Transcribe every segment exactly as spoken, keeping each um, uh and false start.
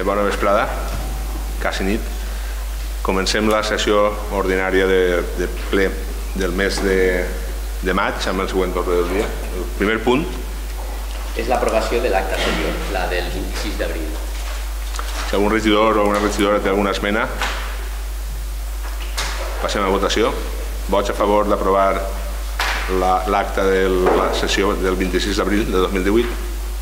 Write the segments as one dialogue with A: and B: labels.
A: Bona vesprada, quasi nit. Comencem la sessió ordinària de ple del mes de maig amb el següent ordre del dia. El primer punt
B: és l'aprovació de l'acta anterior, la del vint-i-sis d'abril.
A: Si algun regidor o alguna regidora té alguna esmena, passem a votació. Vots a favor d'aprovar l'acta de la sessió del vint-i-sis d'abril de dos mil divuit.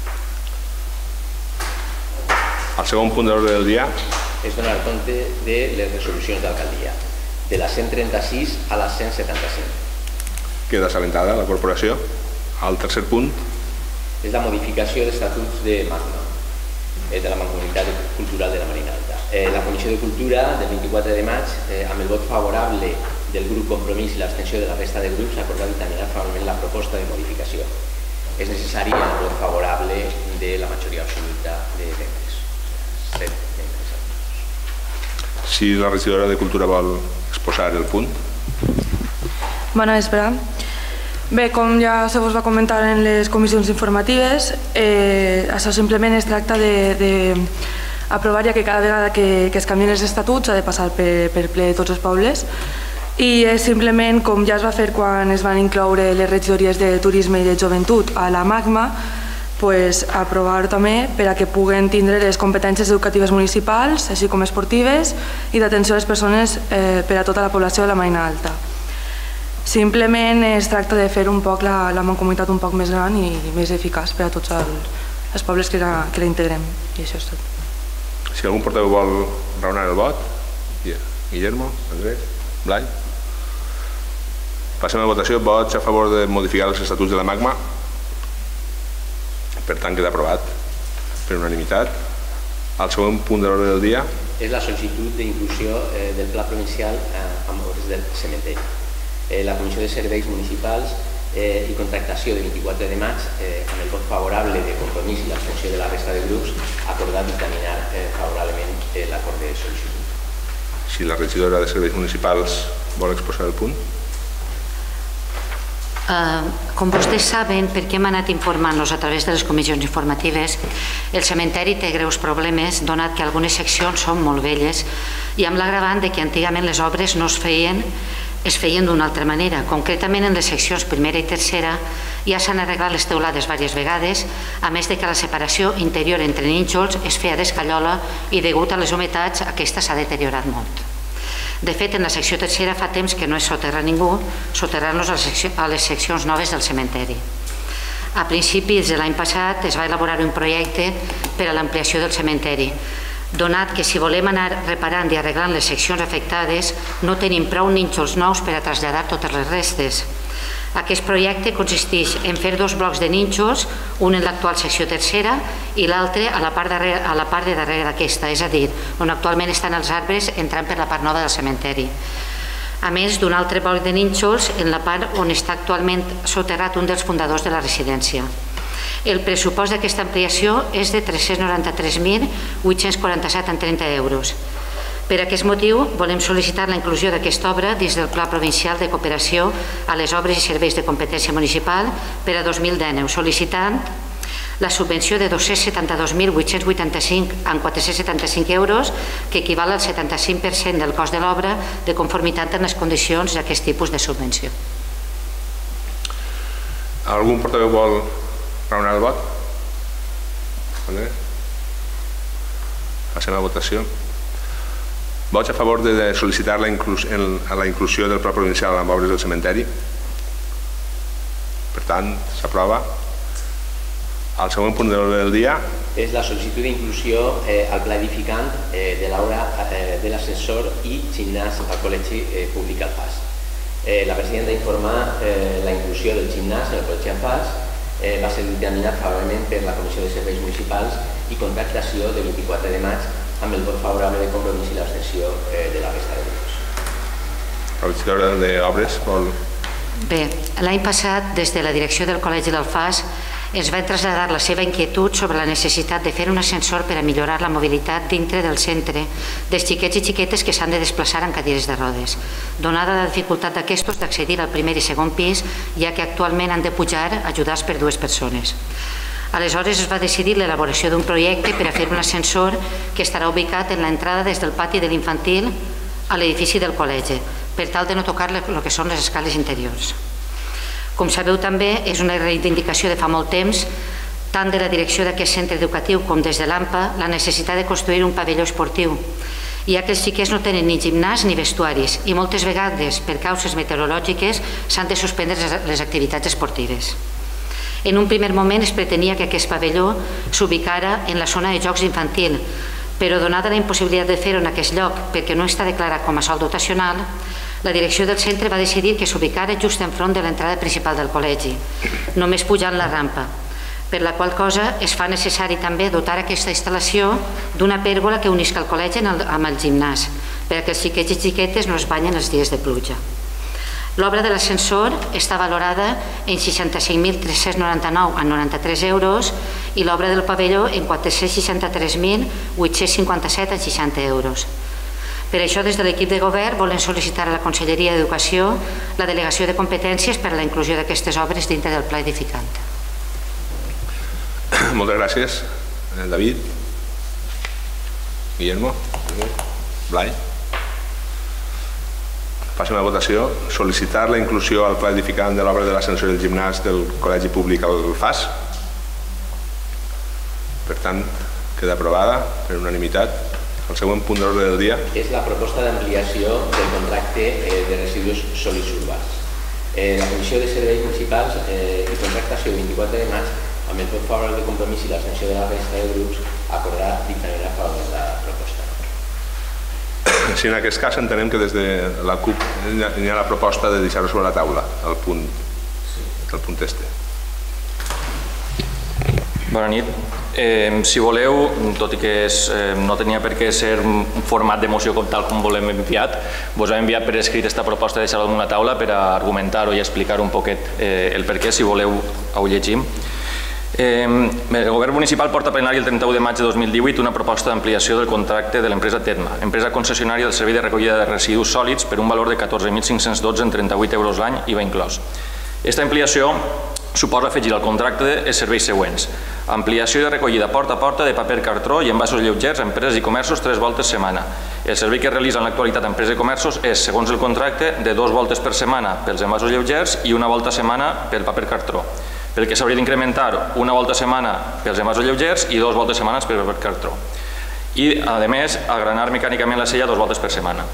A: El segon punt de l'ordre del dia
B: és donar compte de les resolucions d'alcaldia, de la cent trenta-sis a la cent setanta-cinc.
A: Queda assabentada la corporació. El tercer punt
B: és la modificació d'estatuts de Magma, de la Mancomunitat Cultural de la Marina Alta. La Comissió de Cultura del vint-i-quatre de maig, amb el vot favorable del grup Compromís i l'abstenció de la resta de grups, ha acordat dictaminar favorablement la proposta de modificació. És necessari el vot favorable de la majoria absoluta de membres.
A: Si la regidora de Cultura vol exposar el punt.
C: Bona vespre. Bé, com ja se vos va comentar en les comissions informatives, això simplement es tracta d'aprovar ja que cada vegada que es canvien els estatuts ha de passar per ple de tots els pobles, i és simplement com ja es va fer quan es van incloure les regidories de turisme i de joventut a la Magma, aprovar també per a que puguen tindre les competències educatives municipals, així com esportives, i d'atenció a les persones per a tota la població de la Marina Alta. Simplement es tracta de fer un poc la mancomunitat un poc més gran i més eficaç per a tots els pobles que la integrem, i això és tot.
A: Si algun portaveu vol raonar el vot, Guillermo, Andrés, Blai. Passem a votació. Vots a favor de modificar els estatuts de la Magma. Per tant, queda aprovat per unanimitat. El segon punt de l'ordre del dia
B: és la sol·licitud d'inclusió del Pla Provincial amb obres del cementeri. La Comissió de Serveis Municipals i Contractació de vint-i-quatre de maig, amb el vot favorable de Compromís i l'abstenció de la resta de grups, ha acordat dictaminar favorablement l'acord de sol·licitud.
A: Si la regidora de Serveis Municipals vol exposar el punt.
D: Com vostès saben, perquè hem anat informant-los a través de les comissions informatives, el cementeri té greus problemes, donat que algunes seccions són molt velles i amb l'agravant que antigament les obres no es feien es feien d'una altra manera. Concretament, en les seccions primera i tercera ja s'han arreglat les teulades diverses vegades, a més que la separació interior entre nínxols es feia d'escallola i degut a les humitats aquesta s'ha deteriorat molt. De fet, en la secció tercera fa temps que no es soterra ningú, soterrar-nos a les seccions noves del cementeri. A principis de l'any passat es va elaborar un projecte per a l'ampliació del cementeri, donat que si volem anar reparant i arreglant les seccions afectades no tenim prou nínxols nous per a traslladar totes les restes. Aquest projecte consisteix en fer dos blocs de nínxols, un en l'actual secció tercera i l'altre a la part de darrere d'aquesta, és a dir, on actualment estan els arbres entrant per la part nova del cementeri. A més d'un altre bloc de nínxols en la part on està actualment soterrat un dels fundadors de la residència. El pressupost d'aquesta ampliació és de tres-cents noranta-tres mil vuit-cents quaranta-set coma trenta euros. Per aquest motiu, volem sol·licitar la inclusió d'aquesta obra dins del Pla Provincial de Cooperació a les obres i serveis de competència municipal per a dos mil dinou, sol·licitant la subvenció de dos-cents setanta-dos mil vuit-cents vuitanta-cinc coma quatre-cents setanta-cinc euros, que equival al setanta-cinc per cent del cost de l'obra de conformitat amb les condicions d'aquest tipus de subvenció.
A: Algun portaveu vol raonar el vot? Passem a votació. Vots a favor de sol·licitar la inclusió del Pla Provincial amb obres del cementeri. Per tant, s'aprova. El següent punt de l'ordre del dia
B: és la sol·licitud d'inclusió al pla edificant de l'obra de l'ascensor i gimnàs al Col·legi Públic Alfàs. La presidenta informa la inclusió del gimnàs en el Col·legi Alfàs va ser dictaminat favorablement per la Comissió de Serveis Municipals i Contractació de vint-i-quatre de maig amb el vot favorable de Compromís i l'abstenció de la resta de grups.
A: La regidora d'Obres vol...
D: Bé, l'any passat, des de la direcció del Col·legi d'Alfàs, ens va traslladar la seva inquietud sobre la necessitat de fer un ascensor per a millorar la mobilitat dintre del centre dels xiquets i xiquetes que s'han de desplaçar en cadires de rodes, donada la dificultat d'aquestos d'accedir al primer i segon pis, ja que actualment han de pujar ajudats per dues persones. Aleshores es va decidir l'elaboració d'un projecte per a fer un ascensor que estarà ubicat en l'entrada des del pati de l'infantil a l'edifici del col·legi, per tal de no tocar el que són les escales interiors. Com sabeu també, és una reivindicació de fa molt temps, tant de la direcció d'aquest centre educatiu com des de l'AMPA, la necessitat de construir un pavelló esportiu, ja que els xiquets no tenen ni gimnàs ni vestuaris i moltes vegades, per causes meteorològiques, s'han de suspendre les activitats esportives. En un primer moment es pretenia que aquest pavelló s'ubicara en la zona de jocs infantil, però donada la impossibilitat de fer-ho en aquest lloc perquè no està declarat com a sòl dotacional, la direcció del centre va decidir que s'ubicara just enfront de l'entrada principal del col·legi, només pujant la rampa, per la qual cosa es fa necessari també dotar aquesta instal·lació d'una pèrgola que unisca el col·legi amb el gimnàs, perquè els xiquets i xiquetes no es banyen els dies de pluja. L'obra de l'ascensor està valorada en seixanta-cinc mil tres-cents noranta-nou coma noranta-tres euros i l'obra del pavelló en quatre-cents seixanta-tres mil vuit-cents cinquanta-set coma seixanta euros. Per això, des de l'equip de govern, volem sol·licitar a la Conselleria d'Educació la delegació de competències per a la inclusió d'aquestes obres dintre del pla edificant.
A: Moltes gràcies. David? Guillermo? Blai? Passem a la votació. Sol·licitar la inclusió al pla edificant de l'obra de l'ascensor del gimnàs del Col·legi Públic al F A S. Per tant, queda aprovada per unanimitat. El següent punt de l'ordre del dia
B: és la proposta d'ampliació del contracte de residus sòlids urbans. La Comissió de Serveis Municipals i Contractació vint-i-quatre de maig, amb el vot favorable de Compromís i l'abstenció de la resta de grups, acordarà dictaminar a favor de la proposta.
A: Si en aquest cas entenem que des de la CUP hi ha la proposta de deixar-ho sobre la taula, el punt, el punt este.
E: Bona nit. Eh, si voleu, tot i que és, eh, no tenia per què ser un format de moció com tal com volem enviat, vos hem enviat per escrit aquesta proposta de deixar-ho damunt la taula per a argumentar-ho i explicar un poquet eh, el per què, si voleu ho llegim. Eh, el govern municipal porta a plenari el trenta-u de maig de dos mil divuit una proposta d'ampliació del contracte de l'empresa Tedma, empresa concessionària del servei de recollida de residus sòlids, per un valor de catorze mil cinc-cents dotze coma trenta-vuit euros l'any, I V A inclòs. Aquesta ampliació suposa afegir al contracte els serveis següents: ampliació de recollida porta a porta de paper cartró i envasos lleugers a empreses i comerços tres voltes setmana. El servei que realitza en l'actualitat a empreses i comerços és, segons el contracte, de dues voltes per setmana pels envasos lleugers i una volta a setmana pel paper cartró, pel que s'hauria d'incrementar una volta a setmana pels envasos lleugers i dues voltes setmanes pel paper cartró. I, a més, agranar mecànicament la sella dues voltes per setmana.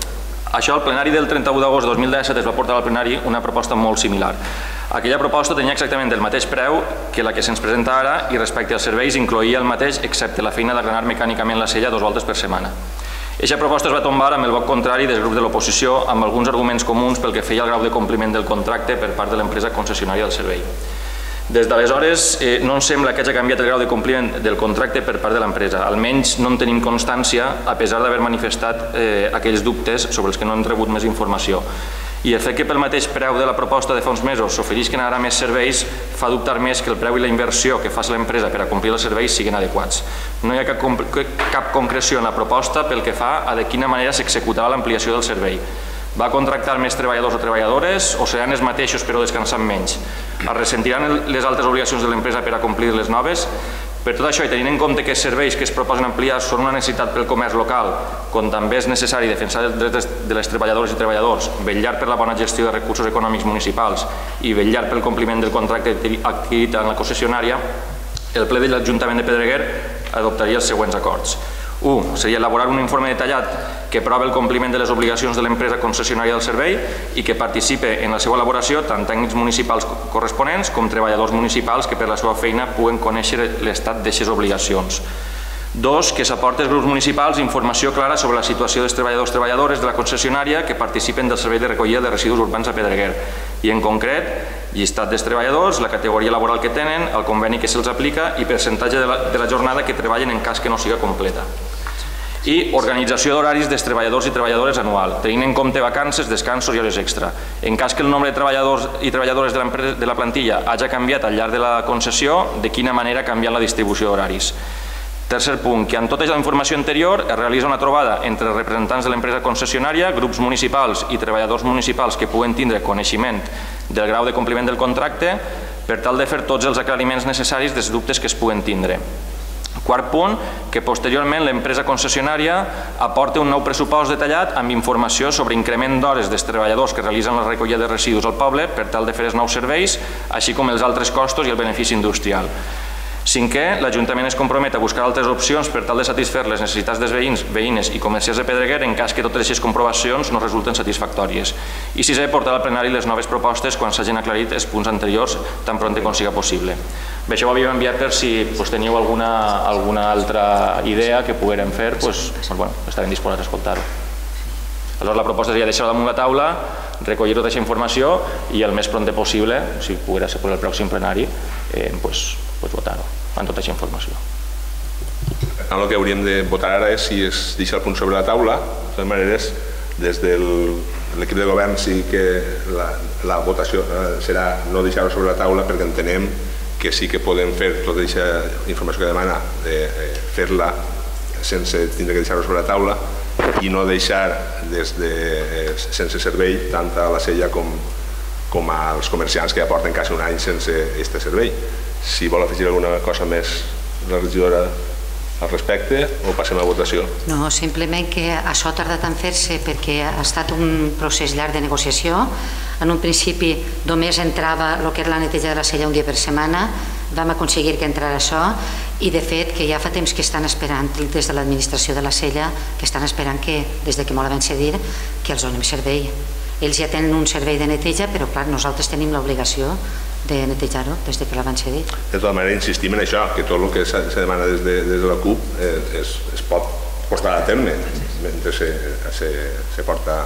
E: Això, al plenari del trenta-u d'agost de dos mil disset es va portar al plenari una proposta molt similar. Aquella proposta tenia exactament el mateix preu que la que se'ns presenta ara i respecte als serveis incloïa el mateix excepte la feina d'agranar mecànicament la sella dues voltes per setmana. Aquesta proposta es va tombar amb el vot contrari dels grups de l'oposició amb alguns arguments comuns pel que feia el grau de compliment del contracte per part de l'empresa concessionària del servei. Des d'aleshores eh, no ens sembla que hagi canviat el grau de compliment del contracte per part de l'empresa, almenys no en tenim constància a pesar d'haver manifestat eh, aquells dubtes sobre els que no hem rebut més informació. I el fet que pel mateix preu de la proposta de fa uns mesos s'oferisquen ara més serveis fa dubtar més que el preu i la inversió que fa l'empresa per a complir els serveis siguin adequats. No hi ha cap, cap concreció en la proposta pel que fa a de quina manera s'executarà l'ampliació del servei. Va contractar més treballadors o treballadores o seran els mateixos però descansant menys? Es ressentiran les altres obligacions de l'empresa per a complir les noves? Per tot això, i tenint en compte que els serveis que es proposen ampliar són una necessitat pel comerç local, com també és necessari defensar els drets de les treballadores i treballadors, vetllar per la bona gestió de recursos econòmics municipals i vetllar pel compliment del contracte adquirit en la concessionària, el ple de l'Ajuntament de Pedreguer adoptaria els següents acords. u. Seria elaborar un informe detallat que prova el compliment de les obligacions de l'empresa concessionària del servei i que participe en la seva elaboració tant tècnics municipals corresponents com treballadors municipals que per la seva feina puguen conèixer l'estat d'aquestes obligacions. dos. Que s'aporti als grups municipals informació clara sobre la situació dels treballadors i treballadores de la concessionària que participen del servei de recollida de residus urbans a Pedreguer i, en concret, llistat dels treballadors, la categoria laboral que tenen, el conveni que se'ls aplica i percentatge de la, de la jornada que treballen en cas que no siga completa. I organització d'horaris dels treballadors i treballadores anual, tenint en compte vacances, descansos i hores extra. En cas que el nombre de treballadors i treballadores de, de la plantilla hagi canviat al llarg de la concessió, de quina manera ha canviat la distribució d'horaris. Tercer punt, que en tota la informació anterior es realitza una trobada entre representants de l'empresa concessionària, grups municipals i treballadors municipals que puguen tindre coneixement del grau de compliment del contracte per tal de fer tots els aclariments necessaris dels dubtes que es puguen tindre. Quart punt, que posteriorment l'empresa concessionària aporta un nou pressupost detallat amb informació sobre increment d'hores dels treballadors que realitzen la recollida de residus al poble per tal de fer els nous serveis, així com els altres costos i el benefici industrial. Cinquè, l'Ajuntament es compromet a buscar altres opcions per tal de satisfer les necessitats dels veïns, veïnes i comerciants de Pedreguer en cas que totes aquestes comprovacions no resulten satisfactòries. I sisè, portar al plenari les noves propostes quan s'hagin aclarit els punts anteriors tan pront com siga possible. Bé, això ho havíem enviat per si teniu alguna altra idea que poguérem fer, estarem disposats a escoltar-ho. Aleshores, la proposta seria deixar-ho damunt la taula, recollir tota aquesta informació i el més pront possible, si poguera ser per el pròxim plenari, votar-ho amb tota aquesta informació.
A: El que hauríem de votar ara és si es deixa el punt sobre la taula. De totes maneres, des de l'equip de govern sí que la votació serà no deixar-ho sobre la taula perquè entenem que sí que podem fer tota aquesta informació que demana, fer-la sense tindre que deixar-ho sobre la taula i no deixar sense servei tant a la Sella com als comerciants que ja porten quasi un any sense aquest servei. Si vol afegir alguna cosa més la regidora al respecte o passem a votació?
D: No, simplement que això ha tardat en fer-se perquè ha estat un procés llarg de negociació. En un principi només entrava el que era la neteja de la Sella un dia per setmana, vam aconseguir que entrara això i de fet que ja fa temps que estan esperant des de l'administració de la Sella, que estan esperant que des que molt van cedir que els donem servei. Ells ja tenen un servei de neteja, però clar, nosaltres tenim l'obligació de netejar-ho des que la van cedir.
A: De tota manera, insistim en això, que tot el que se demana des de la C U P es pot portar a terme mentre se porta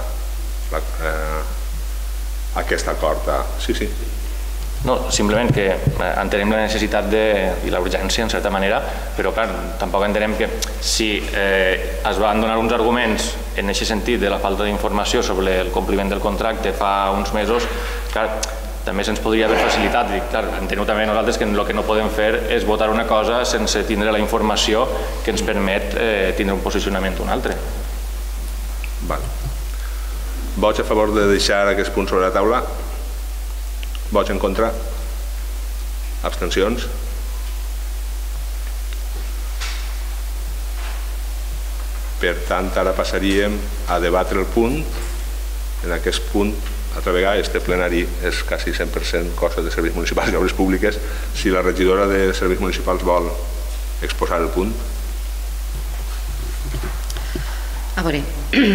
A: aquest acord. Sí, sí.
E: No, simplement que entenem la necessitat i la urgència, en certa manera, però clar, tampoc entenem que si es van donar uns arguments en aquest sentit de la falta d'informació sobre el compliment del contracte fa uns mesos, clar, també se'ns podria haver facilitat. Entenem també nosaltres que el que no podem fer és votar una cosa sense tindre la informació que ens permet tindre un posicionament o un altre.
A: Vots a favor de deixar aquest punt sobre la taula? Vots en contra? Abstencions? Per tant, ara passaríem a debatre el punt. En aquest punt, altra vegada, este plenari és quasi cent per cent cosa de serveis municipals i obres públiques. Si la regidora de serveis municipals vol exposar el punt.
D: A veure,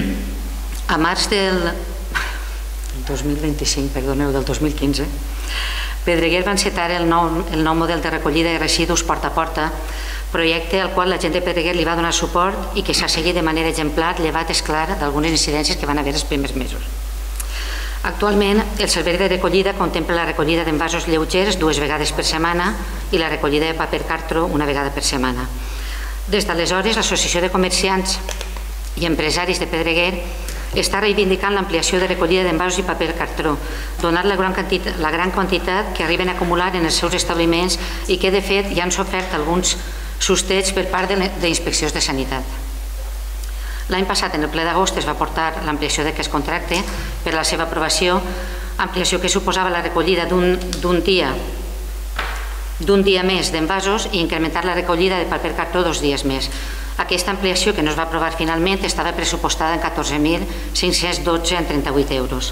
D: a març del dos mil vint-i-cinc, perdoneu, del dos mil quinze, Pedreguer va encetar el nou model de recollida de residus porta a porta, projecte al qual la gent de Pedreguer li va donar suport i que s'ha seguit de manera exemplar, llevat, és clar, d'algunes incidències que van haver els primers mesos. Actualment, el servei de recollida contempla la recollida d'envasos lleugers dues vegades per setmana i la recollida de paper cartró una vegada per setmana. Des d'aleshores, l'Associació de Comerciants i Empresaris de Pedreguer està reivindicant l'ampliació de recollida d'envasos i paper cartró, donat la gran quantitat que arriben a acumular en els seus establiments i que, de fet, ja han sofert alguns sustets per part d'inspeccions de sanitat. L'any passat, en el ple d'agost, es va portar l'ampliació d'aquest contracte per a la seva aprovació, ampliació que suposava la recollida d'un dia d'un dia més d'envasos i incrementar la recollida de paper cartró dos dies més. Aquesta ampliació, que no es va aprovar finalment, estava pressupostada en catorze mil cinc-cents dotze coma trenta-vuit euros.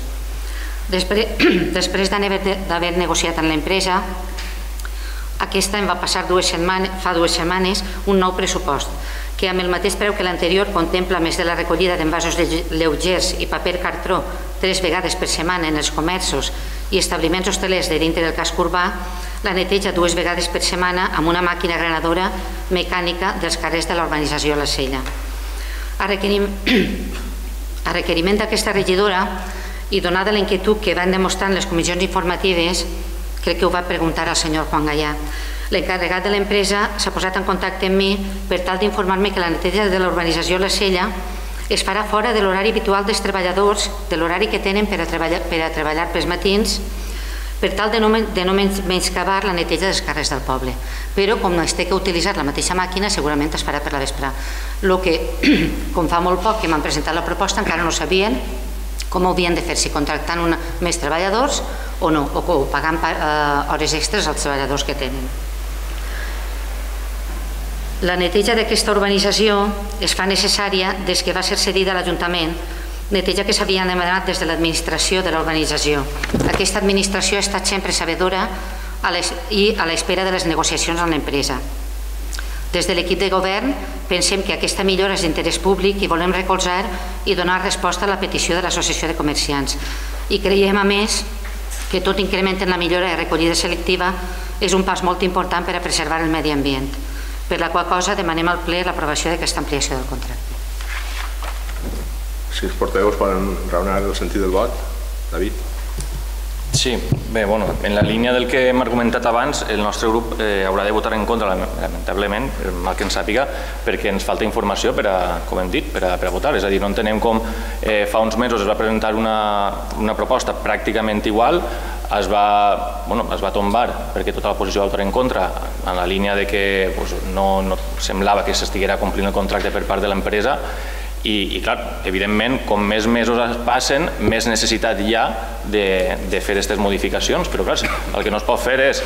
D: Després d'haver negociat amb l'empresa, aquesta em va passar fa dues setmanes un nou pressupost, que amb el mateix preu que l'anterior contempla, més de la recollida d'envasos lleugers i paper cartró tres vegades per setmana en els comerços i establiments hostelers de dintre del casc urbà, la neteja dues vegades per setmana amb una màquina granadora mecànica dels carrers de la urbanització La Sella. A requeriment d'aquesta regidora i donada la inquietud que van demostrar en les comissions informatives, crec que ho va preguntar al senyor Juan Gallà, l'encarregat de l'empresa s'ha posat en contacte amb mi per tal d'informar-me que la neteja de la urbanització La Sella es farà fora de l'horari habitual dels treballadors, de l'horari que tenen per a treballar pels matins, per tal de no menyscabar la neteja dels carrers del poble. Però, com es té que utilitzar la mateixa màquina, segurament es farà per la vespre. El que, com fa molt poc que m'han presentat la proposta, encara no sabien com ho havien de fer, si contractant més treballadors o no, o pagant hores extres als treballadors que tenen. La neteja d'aquesta urbanització es fa necessària des que va ser cedida a l'Ajuntament, neteja que s'havia demanat des de l'administració de la urbanització. Aquesta administració ha estat sempre sabedora i a l'espera de les negociacions amb l'empresa. Des de l'equip de govern pensem que aquesta millora és d'interès públic i volem recolzar i donar resposta a la petició de l'Associació de Comerciants. I creiem, a més, que tot increment en la millora de recollida selectiva és un pas molt important per a preservar el medi ambient, per la qual cosa demanem al ple l'aprovació d'aquesta ampliació del contracte.
A: Si els portaveus poden raonar el sentit del vot. David?
E: Sí, bé, bueno, en la línia del que hem argumentat abans, el nostre grup haurà de votar en contra, lamentablement, mal que ens sàpiga, perquè ens falta informació, com hem dit, per a votar. És a dir, no entenem com fa uns mesos es va presentar una proposta pràcticament igual, es va tombar perquè tota l'oposició va votar en contra, en la línia que no semblava que s'estiguera complint el contracte per part de l'empresa. I, clar, evidentment, com més mesos es passen, més necessitat hi ha de fer aquestes modificacions. Però, clar, el que no es pot fer és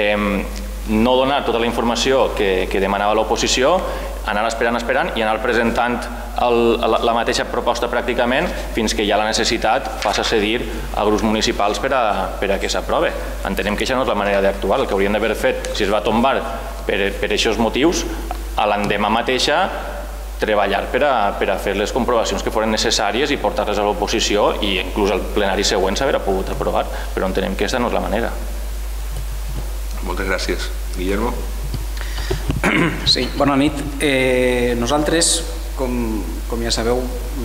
E: no donar tota la informació que demanava l'oposició, anar esperant, esperant i anar presentant la mateixa proposta pràcticament fins que hi ha la necessitat passa a cedir a grups municipals per a que s'aprove. Entenem que això no és la manera d'actuar. El que hauríem d'haver fet, si es va tombar per aquests motius, a l'endemà mateixa treballar per a fer les comprovacions que foren necessàries i portar-les a l'oposició i inclús al plenari següent s'haurà pogut aprovar, però entenem que aquesta no és la manera.
A: Moltes gràcies. Guillermo?
F: Sí, bona nit. Nosaltres, com ja sabeu,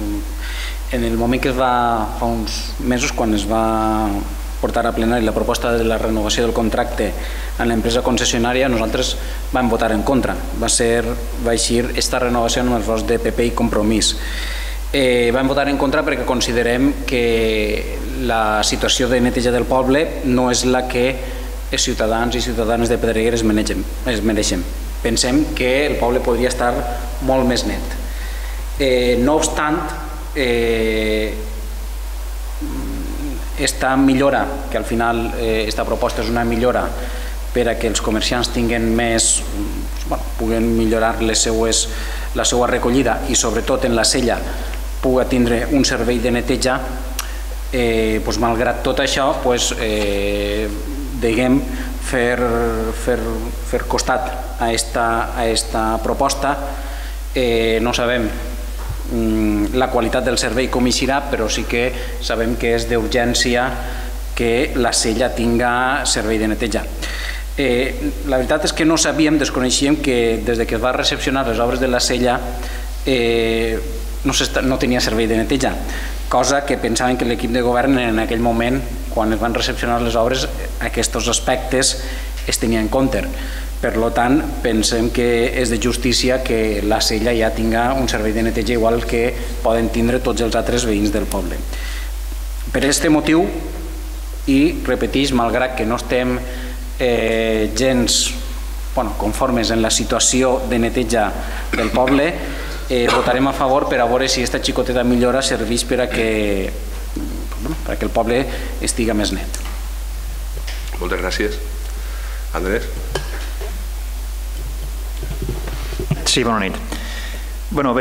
F: en el moment que es va, fa uns mesos, quan es va portar a plenari la proposta de la renovació del contracte a l'empresa concessionària, nosaltres vam votar en contra. Va ser, va eixir aquesta renovació amb els vots de P P i Compromís. Vam votar en contra perquè considerem que la situació de neteja del poble no és la que els ciutadans i ciutadanes de Pedreguer es mereixen. Pensem que el poble podria estar molt més net. No obstant, esta millora, que al final esta proposta és una millora per a que els comerciants tinguin més, puguen millorar la seva recollida i sobretot en la sella pugui tindre un servei de neteja, malgrat tot això, deguem fer costat a aquesta proposta. No sabem la qualitat del servei com hi serà, però sí que sabem que és d'urgència que la sella tinga servei de neteja. La veritat és que no sabíem, desconeixíem que des que es va recepcionar les obres de la sella no tenia servei de neteja, cosa que pensaven que l'equip de govern en aquell moment, quan es van recepcionar les obres, aquests aspectes es tenien en compte. Per tant, pensem que és de justícia que la sella ja tinga un servei de neteja igual que poden tindre tots els altres veïns del poble. Per aquest motiu, i repeteix, malgrat que no estem gens conformes en la situació de neteja del poble, votarem a favor per a veure si aquesta xicoteta millora serveix per a que el poble estiga més net.
A: Moltes gràcies. Andrés?
G: Sí, bona nit. Bé,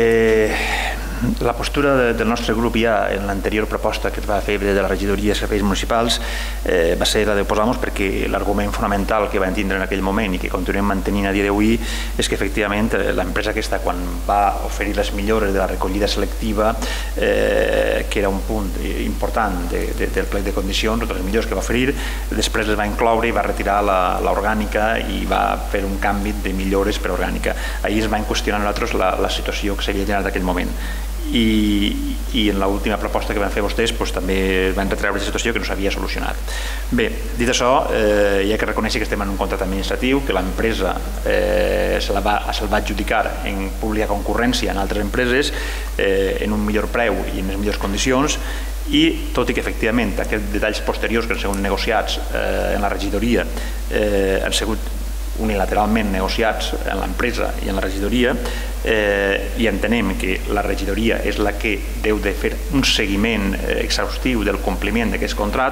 G: la postura del nostre grup ja en l'anterior proposta que es va fer de la regidoria de serveis municipals va ser la d'oposar-nos perquè l'argument fonamental que vam tindre en aquell moment i que continuem mantenint a dia d'avui és que efectivament l'empresa aquesta, quan va oferir les millores de la recollida selectiva, que era un punt important del plec de condicions, totes les millores que va oferir, després les va incloure i va retirar l'orgànica i va fer un canvi de millores per orgànica. Ahir es va qüestionar a nosaltres la situació que s'havia generat en aquell moment. I en l'última proposta que van fer vostès també van retreure la situació que no s'havia solucionat. Bé, dit això, hi ha que reconèixer que estem en un contracte administratiu, que l'empresa se'l va adjudicar en pública concurrència en altres empreses en un millor preu i en les millors condicions, i tot i que efectivament aquests detalls posteriors que han sigut negociats en la regidoria han sigut unilateralment negociats en l'empresa i en la regidoria, i entenem que la regidoria és la que deu de fer un seguiment exhaustiu del compliment d'aquest contracte,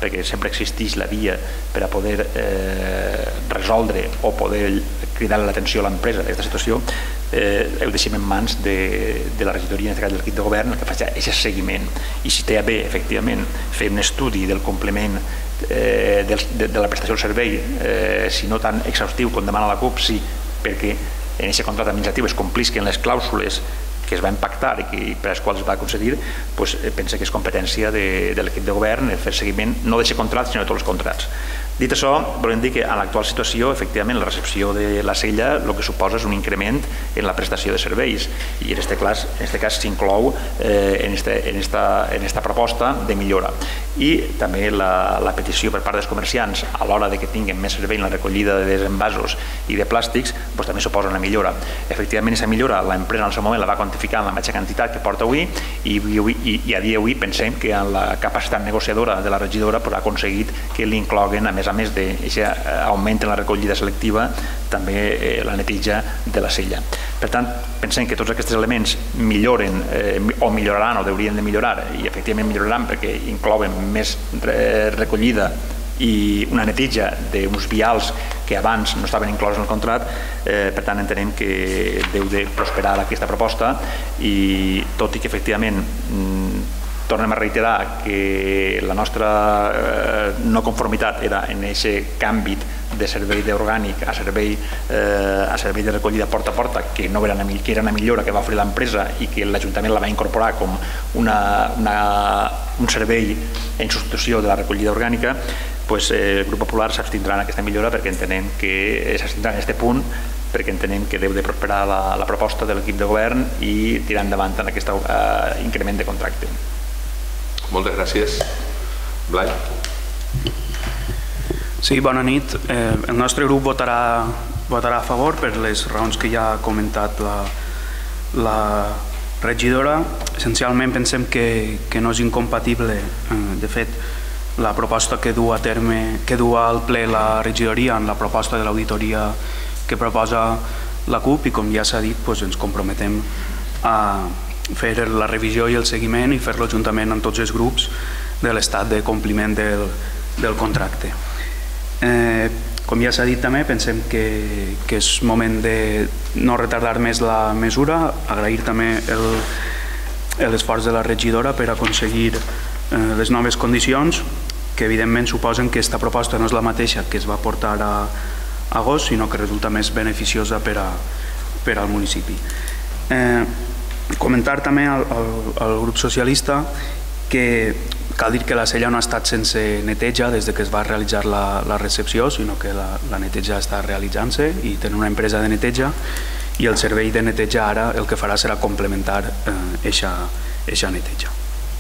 G: perquè sempre existeix la via per a poder eh, resoldre o poder cridar l'atenció a l'empresa d'aquesta situació, eh, ho deixem en mans de, de la regidoria, en aquest cas de l'equip de govern, que faci aquest seguiment. I si té a bé, efectivament, fer un estudi del complement eh, de, de, de la prestació del servei, eh, si no tan exhaustiu com demana la CUP, sí, perquè en aquest contracte administratiu es complisquen les clàusules que es van pactar i que, per les quals es va concedir, doncs, pensa que és competència de, de l'equip de govern fer seguiment no d'aquest contracte, sinó de tots els contractes. Dit això, volem dir que en l'actual situació, efectivament, la recepció de la sella el que suposa és un increment en la prestació de serveis i en aquest cas s'inclou eh, en, este, en, esta, en esta proposta de millora. I també la, la petició per part dels comerciants a l'hora de que tinguin més servei en la recollida de desenvasos i de plàstics, doncs també suposa una millora. Efectivament, aquesta millora l'empresa en el seu moment la va quantificar en la mateixa quantitat que porta avui i, i, i a dia d'avui pensem que en la capacitat negociadora de la regidora pues, ha aconseguit que l'incloguen, a més a més d'aquest augment en la recollida selectiva, també eh, la neteja de la sella. Per tant, pensem que tots aquests elements milloren eh, o milloraran o haurien de millorar i efectivament milloraran perquè inclouen més re recollida i una neteja d'uns vials que abans no estaven inclòs en el contracte, eh, per tant entenem que deu de prosperar aquesta proposta i tot i que efectivament mm, tornem a reiterar que la nostra eh, no conformitat era en aquest canvi de servei d'orgànic a servei eh, a servei de recollida porta a porta, que, no era, una, que era una millora que va oferir l'empresa i que l'Ajuntament la va incorporar com una, una, un servei en substitució de la recollida orgànica, pues, eh, el grup popular s'abstindrà en aquesta millora perquè entenem que s'abstindrà en aquest punt perquè entenem que deu de prosperar la, la proposta de l'equip de govern i tirar endavant en aquest eh, increment de contracte.
A: Moltes gràcies. Blai?
H: Sí, bona nit. Eh, el nostre grup votarà, votarà a favor per les raons que ja ha comentat la, la regidora. Essencialment pensem que, que no és incompatible, eh, de fet, la proposta que du a terme, que du al ple la regidoria en la proposta de l'auditoria que proposa la CUP i com ja s'ha dit doncs ens comprometem a fer la revisió i el seguiment i fer-lo juntament amb tots els grups de l'estat de compliment del, del contracte. Eh, com ja s'ha dit també, pensem que, que és moment de no retardar més la mesura, agrair també l'esforç de la regidora per aconseguir eh, les noves condicions que evidentment suposen que aquesta proposta no és la mateixa que es va portar a agost, sinó que resulta més beneficiosa per, a, per al municipi. Eh, comentar també al, al, al grup socialista que cal dir que la sella no ha estat sense neteja des de que es va realitzar la, la recepció, sinó que la, la neteja està realitzant-se i tenen una empresa de neteja i el servei de neteja ara el que farà serà complementar eixa eh, neteja.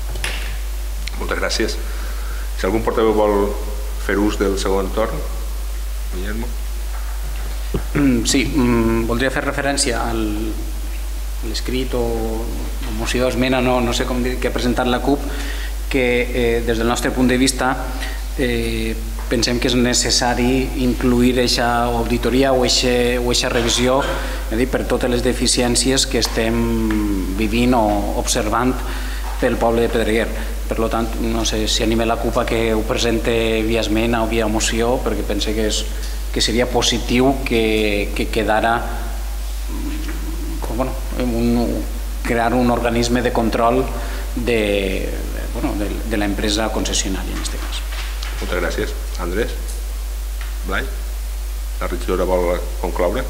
A: Moltes gràcies. Si algun portaveu vol fer ús del segon torn, Guillermo.
F: Sí, voldria fer referència al l'escrit o moció d'esmena, no, no sé com dir, que ha presentat la CUP, que eh, des del nostre punt de vista eh, pensem que és necessari incluir aquesta auditoria o aquesta revisió eh, dir, per totes les deficiències que estem vivint o observant pel poble de Pedreguer. Per tant, no sé si anime la CUP a que ho presente via esmena o via moció, perquè pense que, és, que seria positiu que, que quedara bueno, un, crear un organisme de control de, bueno, de, de la empresa concessionària en aquest cas.
A: Moltes gràcies. Andrés? Blai? La regidora vol concloure?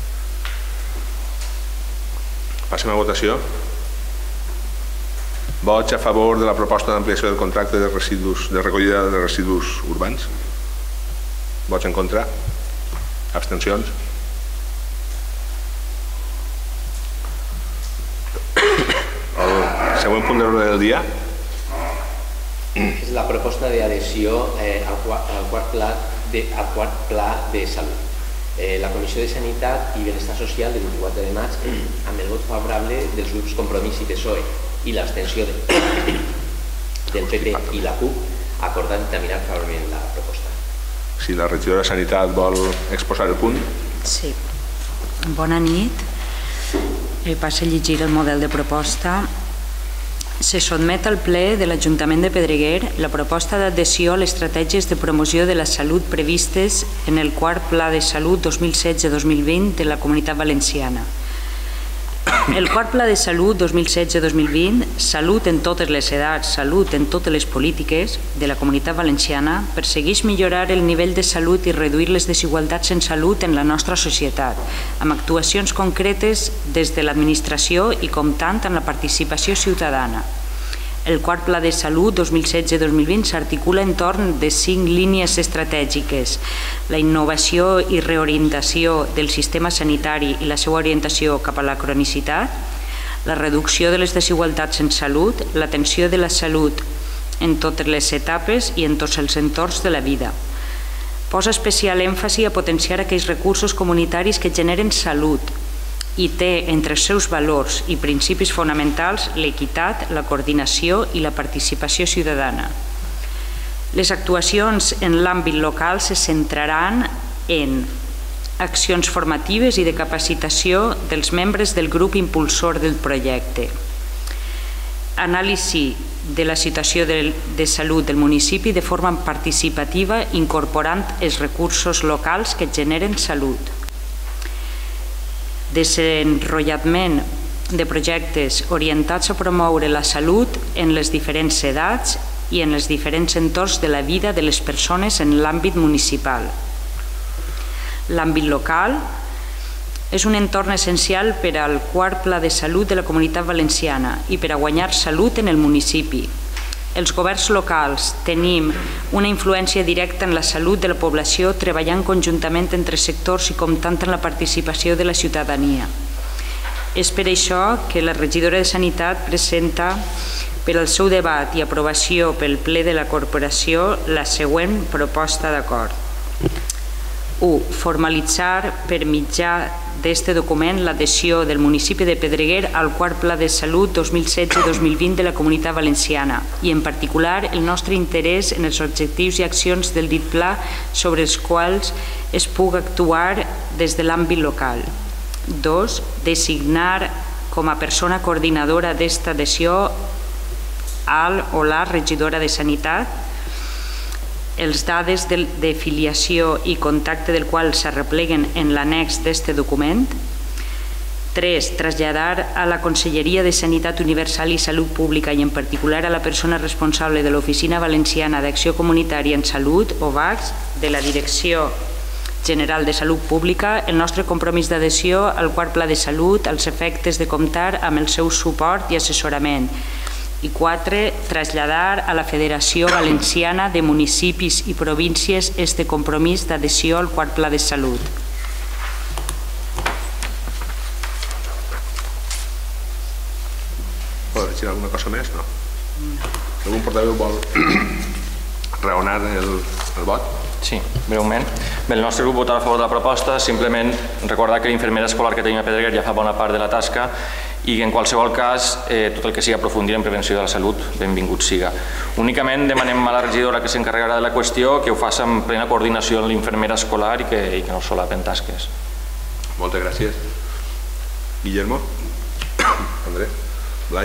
A: Passem a votació. Vots a favor de la proposta d'ampliació del contracte de residus de recollida de residus urbans? Vots en contra? Abstencions? El següent punt de l'ordre del dia
B: és la proposta d'adhesió eh, al, quart, al, quart pla de, al quart pla de salut. Eh, la Comissió de Sanitat i Benestar Social del vint-i-quatre de maig, amb el vot favorable dels grups Compromís i P S O E i l'abstenció de, del P P i la CUP, acordat dictaminar favorablement la proposta.
A: Si la regidora de Sanitat vol exposar el punt.
I: Sí. Bona nit. Eh, passo a llegir el model de proposta. Se sotmet al ple de l'Ajuntament de Pedreguer la proposta d'adhesió a les estratègies de promoció de la salut previstes en el quart Pla de Salut dos mil setze dos mil vint de la Comunitat Valenciana. El quart Pla de Salut dos mil setze dos mil vint, Salut en totes les edats, salut en totes les polítiques de la Comunitat Valenciana, persegueix millorar el nivell de salut i reduir les desigualtats en salut en la nostra societat, amb actuacions concretes des de l'administració i comptant amb la participació ciutadana. El quart Pla de Salut dos mil setze dos mil vint s'articula entorn de cinc línies estratègiques: la innovació i reorientació del sistema sanitari i la seva orientació cap a la cronicitat, la reducció de les desigualtats en salut, l'atenció de la salut en totes les etapes i en tots els entorns de la vida. Posa especial èmfasi a potenciar aquells recursos comunitaris que generen salut i té entre els seus valors i principis fonamentals l'equitat, la coordinació i la participació ciutadana. Les actuacions en l'àmbit local se centraran en accions formatives i de capacitació dels membres del grup impulsor del projecte, anàlisi de la situació de, de salut del municipi de forma participativa incorporant els recursos locals que generen salut, desenvolupament de projectes orientats a promoure la salut en les diferents edats i en els diferents entorns de la vida de les persones en l'àmbit municipal. L'àmbit local és un entorn essencial per al quart Pla de Salut de la Comunitat Valenciana i per a guanyar salut en el municipi. Els governs locals tenim una influència directa en la salut de la població treballant conjuntament entre sectors i comptant amb la participació de la ciutadania. És per això que la regidora de Sanitat presenta per al seu debat i aprovació pel ple de la corporació la següent proposta d'acord. u. Formalitzar per mitjà d'aquest document l'adhesió del municipi de Pedreguer al quart Pla de Salut dos mil setze dos mil vint de la Comunitat Valenciana i en particular el nostre interès en els objectius i accions del dit pla sobre els quals es pugui actuar des de l'àmbit local. dos. Designar com a persona coordinadora d'esta adhesió al o la regidora de Sanitat, els dades de, de filiació i contacte del qual s'arrepleguen en l'annex d'aquest document. tres. Traslladar a la Conselleria de Sanitat Universal i Salut Pública i en particular a la persona responsable de l'Oficina Valenciana d'Acció Comunitària en Salut, O V A C, de la Direcció General de Salut Pública, el nostre compromís d'adhesió al quart Pla de Salut als efectes de comptar amb el seu suport i assessorament. I quatre. Traslladar a la Federació Valenciana de Municipis i Províncies este compromís d'adhesió al quart Pla de Salut.
A: Vol dir alguna cosa més? No. Algun portaveu vol raonar el, el vot?
E: Sí, breument. Bé, el nostre grup votarà a favor de la proposta, simplement recordar que l'infermera escolar que tenim a Pedreguer ja fa bona part de la tasca i que en qualsevol cas eh, tot el que sigui aprofundir en prevenció de la salut, benvingut siga. Únicament demanem a la regidora que s'encarregarà de la qüestió que ho faci en plena coordinació amb l'infermera escolar i que, i que no solapen tasques.
A: Moltes gràcies. Guillermo? André? Blai?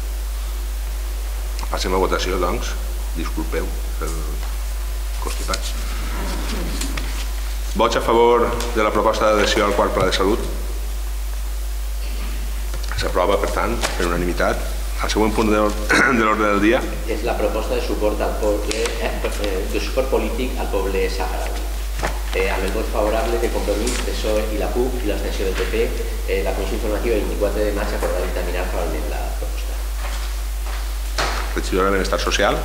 A: Passem a votació, doncs. Disculpeu per constipats. Vots a favor de la proposta d'adhesió al quart Pla de Salut? S'aprova, per tant, per unanimitat. El següent punt de l'ordre del dia
B: és la proposta de suport al poble, eh, de suport polític al poble saharaui. Eh, amb el vot favorable de Compromís, P S O E i la C U P i l'abstenció del P P, eh, la Comissió Informativa vint-i-quatre de maig acordarà dictaminar favorablement la proposta.
A: Regidora de Benestar Social.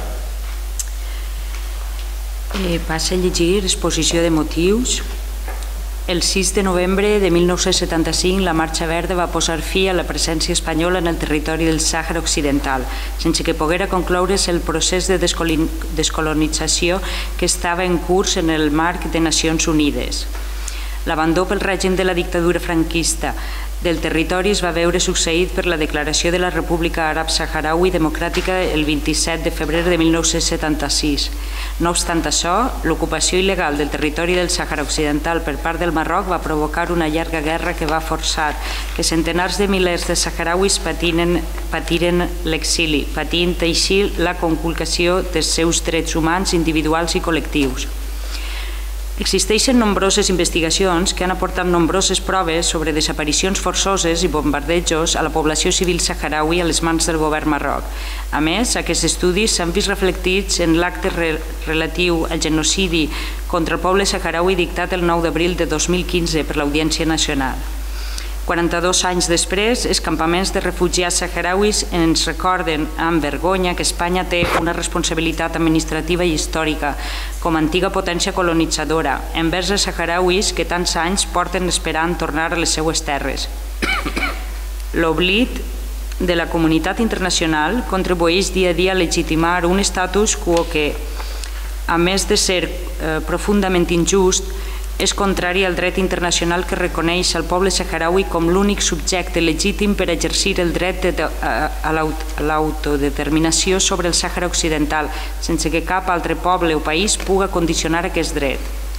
I: Eh, passa a llegir exposició de motius. El sis de novembre de mil nou-cents setanta-cinc, la Marxa Verda va posar fi a la presència espanyola en el territori del Sàhara Occidental, sense que poguera concloure's el procés de descolonització que estava en curs en el marc de Nacions Unides. L'abandó pel règim de la dictadura franquista del territori es va veure succeït per la declaració de la República Àrab Saharaui Democràtica el vint-i-set de febrer de mil nou-cents setanta-sis. No obstant això, l'ocupació il·legal del territori del Sàhara Occidental per part del Marroc va provocar una llarga guerra que va forçar que centenars de milers de saharauis patiren, patiren l'exili, patint així la conculcació dels seus drets humans individuals i col·lectius. Existeixen nombroses investigacions que han aportat nombroses proves sobre desaparicions forçoses i bombardejos a la població civil saharaui a les mans del govern marroc. A més, aquests estudis s'han vist reflectits en l'acte relatiu al genocidi contra el poble saharaui dictat el nou d'abril de dos mil quinze per l'Audiència Nacional. quaranta-dos anys després, els campaments de refugiats saharauis ens recorden amb vergonya que Espanya té una responsabilitat administrativa i històrica com a antiga potència colonitzadora envers els saharauis que tants anys porten esperant tornar a les seues terres. L'oblit de la comunitat internacional contribueix dia a dia a legitimar un status quo que, a més de ser eh, profundament injust, és contrari al dret internacional que reconeix al poble saharaui com l'únic subjecte legítim per exercir el dret de, a, a l'autodeterminació sobre el Sàhara Occidental, sense que cap altre poble o país puga condicionar aquest dret.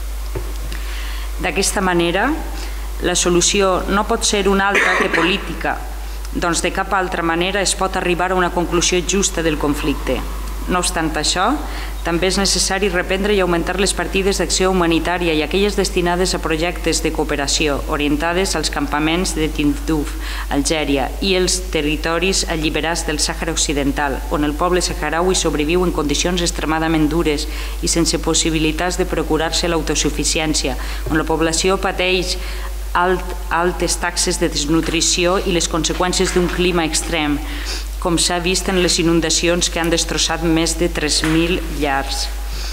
I: D'aquesta manera, la solució no pot ser una altra que política, doncs de cap altra manera es pot arribar a una conclusió justa del conflicte. No obstant això, també és necessari reprendre i augmentar les partides d'acció humanitària i aquelles destinades a projectes de cooperació orientades als campaments de Tindouf, Algèria, i els territoris alliberats del Sàhara Occidental, on el poble saharaui sobreviu en condicions extremadament dures i sense possibilitats de procurar-se l'autosuficiència, on la població pateix alt, altes taxes de desnutrició i les conseqüències d'un clima extrem, com s'ha vist en les inundacions que han destrossat més de tres mil llars.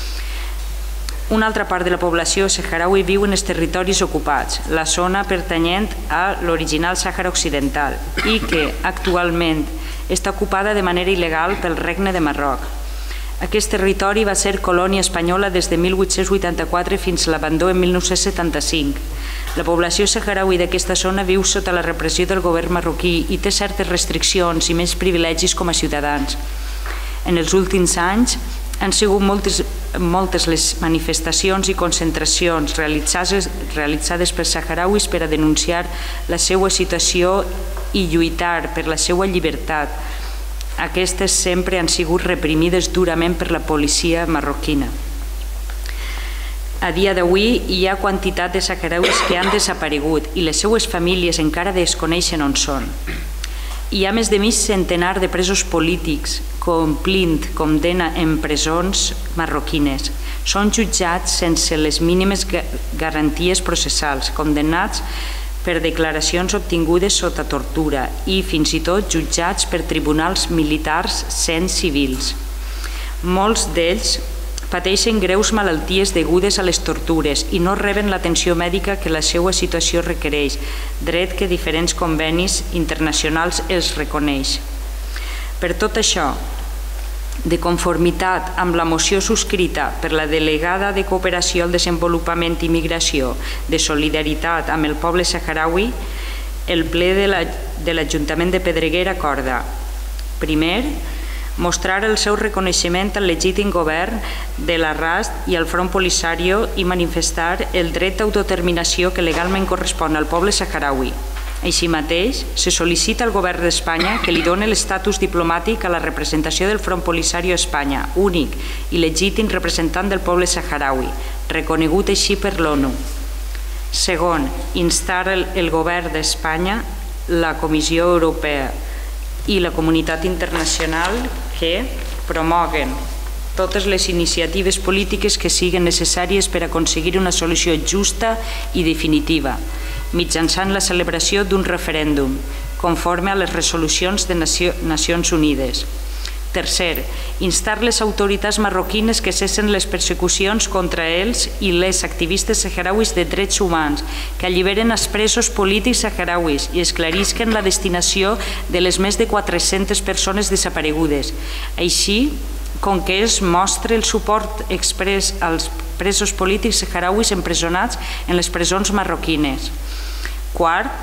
I: Una altra part de la població saharaui viu en els territoris ocupats, la zona pertanyent a l'original Sàhara Occidental i que actualment està ocupada de manera il·legal pel Regne de Marroc. Aquest territori va ser colònia espanyola des de mil vuit-cents vuitanta-quatre fins a l'abandó en mil nou-cents setanta-cinc. La població saharaui d'aquesta zona viu sota la repressió del govern marroquí i té certes restriccions i més privilegis com a ciutadans. En els últims anys han sigut moltes, moltes les manifestacions i concentracions realitzades, realitzades per saharauis per a denunciar la seva situació i lluitar per la seva llibertat. Aquestes sempre han sigut reprimides durament per la policia marroquina. A dia d'avui hi ha quantitat de saharauis que han desaparegut i les seues famílies encara desconeixen on són. Hi ha més de mig centenar de presos polítics complint condemna en presons marroquines. Són jutjats sense les mínimes garanties processals, condemnats per declaracions obtingudes sota tortura i fins i tot jutjats per tribunals militars sent civils. Molts d'ells pateixen greus malalties degudes a les tortures i no reben l'atenció mèdica que la seva situació requereix, dret que diferents convenis internacionals els reconeix. Per tot això, de conformitat amb la moció subscrita per la delegada de Cooperació al Desenvolupament i Migració de solidaritat amb el poble saharaui, el ple de l'Ajuntament de Pedreguer acorda: primer, mostrar el seu reconeixement al legítim govern de l'Arrast i al Front Polisario i manifestar el dret d'autodeterminació que legalment correspon al poble saharaui. Així mateix, se sol·licita al govern d'Espanya que li doni l'estatus diplomàtic a la representació del Front Polisario a Espanya, únic i legítim representant del poble saharaui, reconegut així per l'ONU. Segon, instar el, el govern d'Espanya, la Comissió Europea i la comunitat internacional que promoguen totes les iniciatives polítiques que siguin necessàries per aconseguir una solució justa i definitiva, mitjançant la celebració d'un referèndum, conforme a les resolucions de Nacions Unides. Tercer, instar les autoritats marroquines que cessen les persecucions contra ells i les activistes saharauis de drets humans, que alliberen els presos polítics saharauis i esclarisquen la destinació de les més de quatre-centes persones desaparegudes, així com que es mostra el suport exprés als presos polítics saharauis empresonats en les presons marroquines. Quart,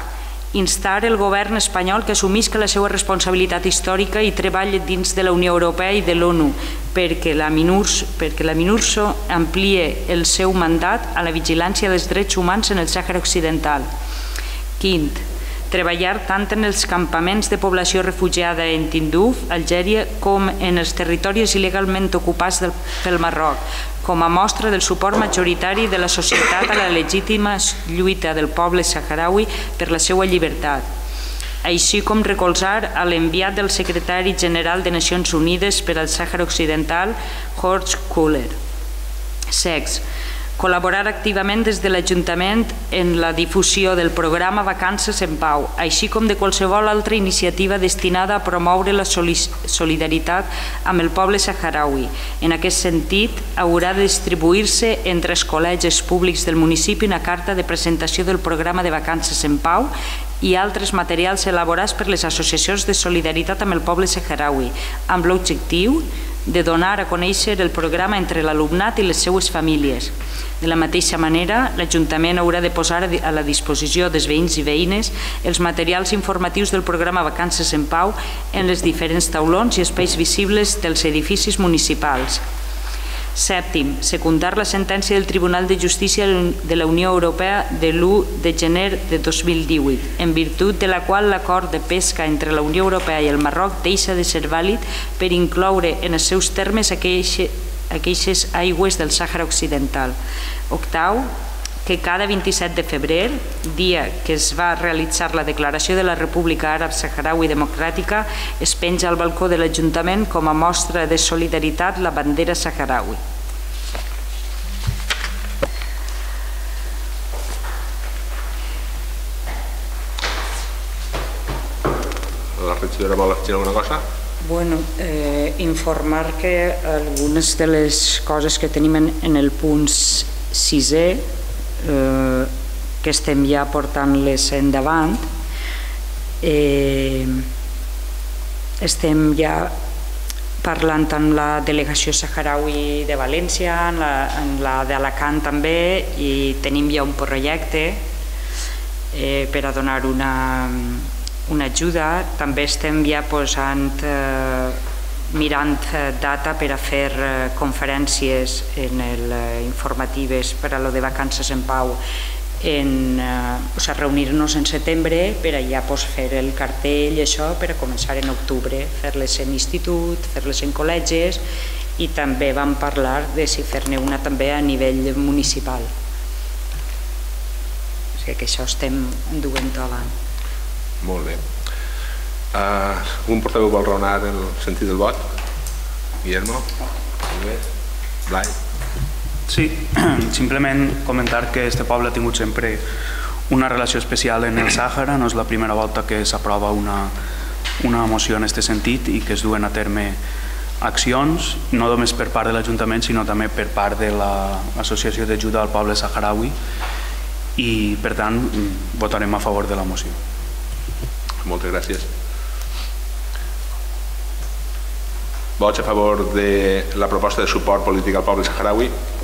I: instar el govern espanyol que assumisca la seva responsabilitat històrica i treballi dins de la Unió Europea i de l'ONU perquè la MINURSO amplie el seu mandat a la vigilància dels drets humans en el Sàhara Occidental. Quint, treballar tant en els campaments de població refugiada en Tinduf, Algèria, com en els territoris il·legalment ocupats pel Marroc, com a mostra del suport majoritari de la societat a la legítima lluita del poble saharaui per la seva llibertat, així com recolzar a l'enviat del secretari general de Nacions Unides per al Sàhara Occidental, George Kuller. Sex. Col·laborar activament des de l'Ajuntament en la difusió del programa Vacances en Pau, així com de qualsevol altra iniciativa destinada a promoure la solidaritat amb el poble saharaui. En aquest sentit, haurà de distribuir-se entre els col·legis públics del municipi una carta de presentació del programa de Vacances en Pau i altres materials elaborats per les associacions de solidaritat amb el poble saharaui, amb l'objectiu de donar a conèixer el programa entre l'alumnat i les seues famílies. De la mateixa manera, l'Ajuntament haurà de posar a la disposició dels veïns i veïnes els materials informatius del programa Vacances en Pau en les diferents taulons i espais visibles dels edificis municipals. Sèptim, secundar la sentència del Tribunal de Justícia de la Unió Europea de l'u de gener de dos mil divuit, en virtut de la qual l'acord de pesca entre la Unió Europea i el Marroc deixa de ser vàlid per incloure en els seus termes aquelles aigües del Sàhara Occidental. Octau, que cada vint-i-set de febrer, dia que es va realitzar la declaració de la República Àrab Saharaui Democràtica, es penja al balcó de l'Ajuntament com a mostra de solidaritat la bandera saharaui.
A: La regidora vol afegir alguna cosa?
I: Bueno, eh, informar que algunes de les coses que tenim en, en el punt sisè Eh, que estem ja portant-les endavant, eh, estem ja parlant amb la delegació saharaui de València, en la, en la d'Alacant també, i tenim ja un projecte eh, per a donar una, una ajuda. També estem ja posant eh, mirant data per a fer conferències en el, informatives per a lo de Vacances en Pau, en, o sigui, reunir-nos en setembre per a ja pues, fer el cartell i això per a començar en octubre, fer-les en institut, fer-les en col·legis, i també vam parlar de si fer-ne una també a nivell municipal. O sigui que això estem duent avant.
A: Molt bé. Uh, un portaveu vol raonar el sentit del vot? Guillermo? Blai?
H: Sí, simplement comentar que este poble ha tingut sempre una relació especial en el Sàhara. No és la primera volta que s'aprova una, una moció en aquest sentit i que es duen a terme accions, no només per part de l'Ajuntament, sinó també per part de l'Associació d'Ajuda al Poble Saharaui, i per tant votarem a favor de la moció.
A: Moltes gràcies. Vots a favor de la proposta de suport polític al poble saharaui?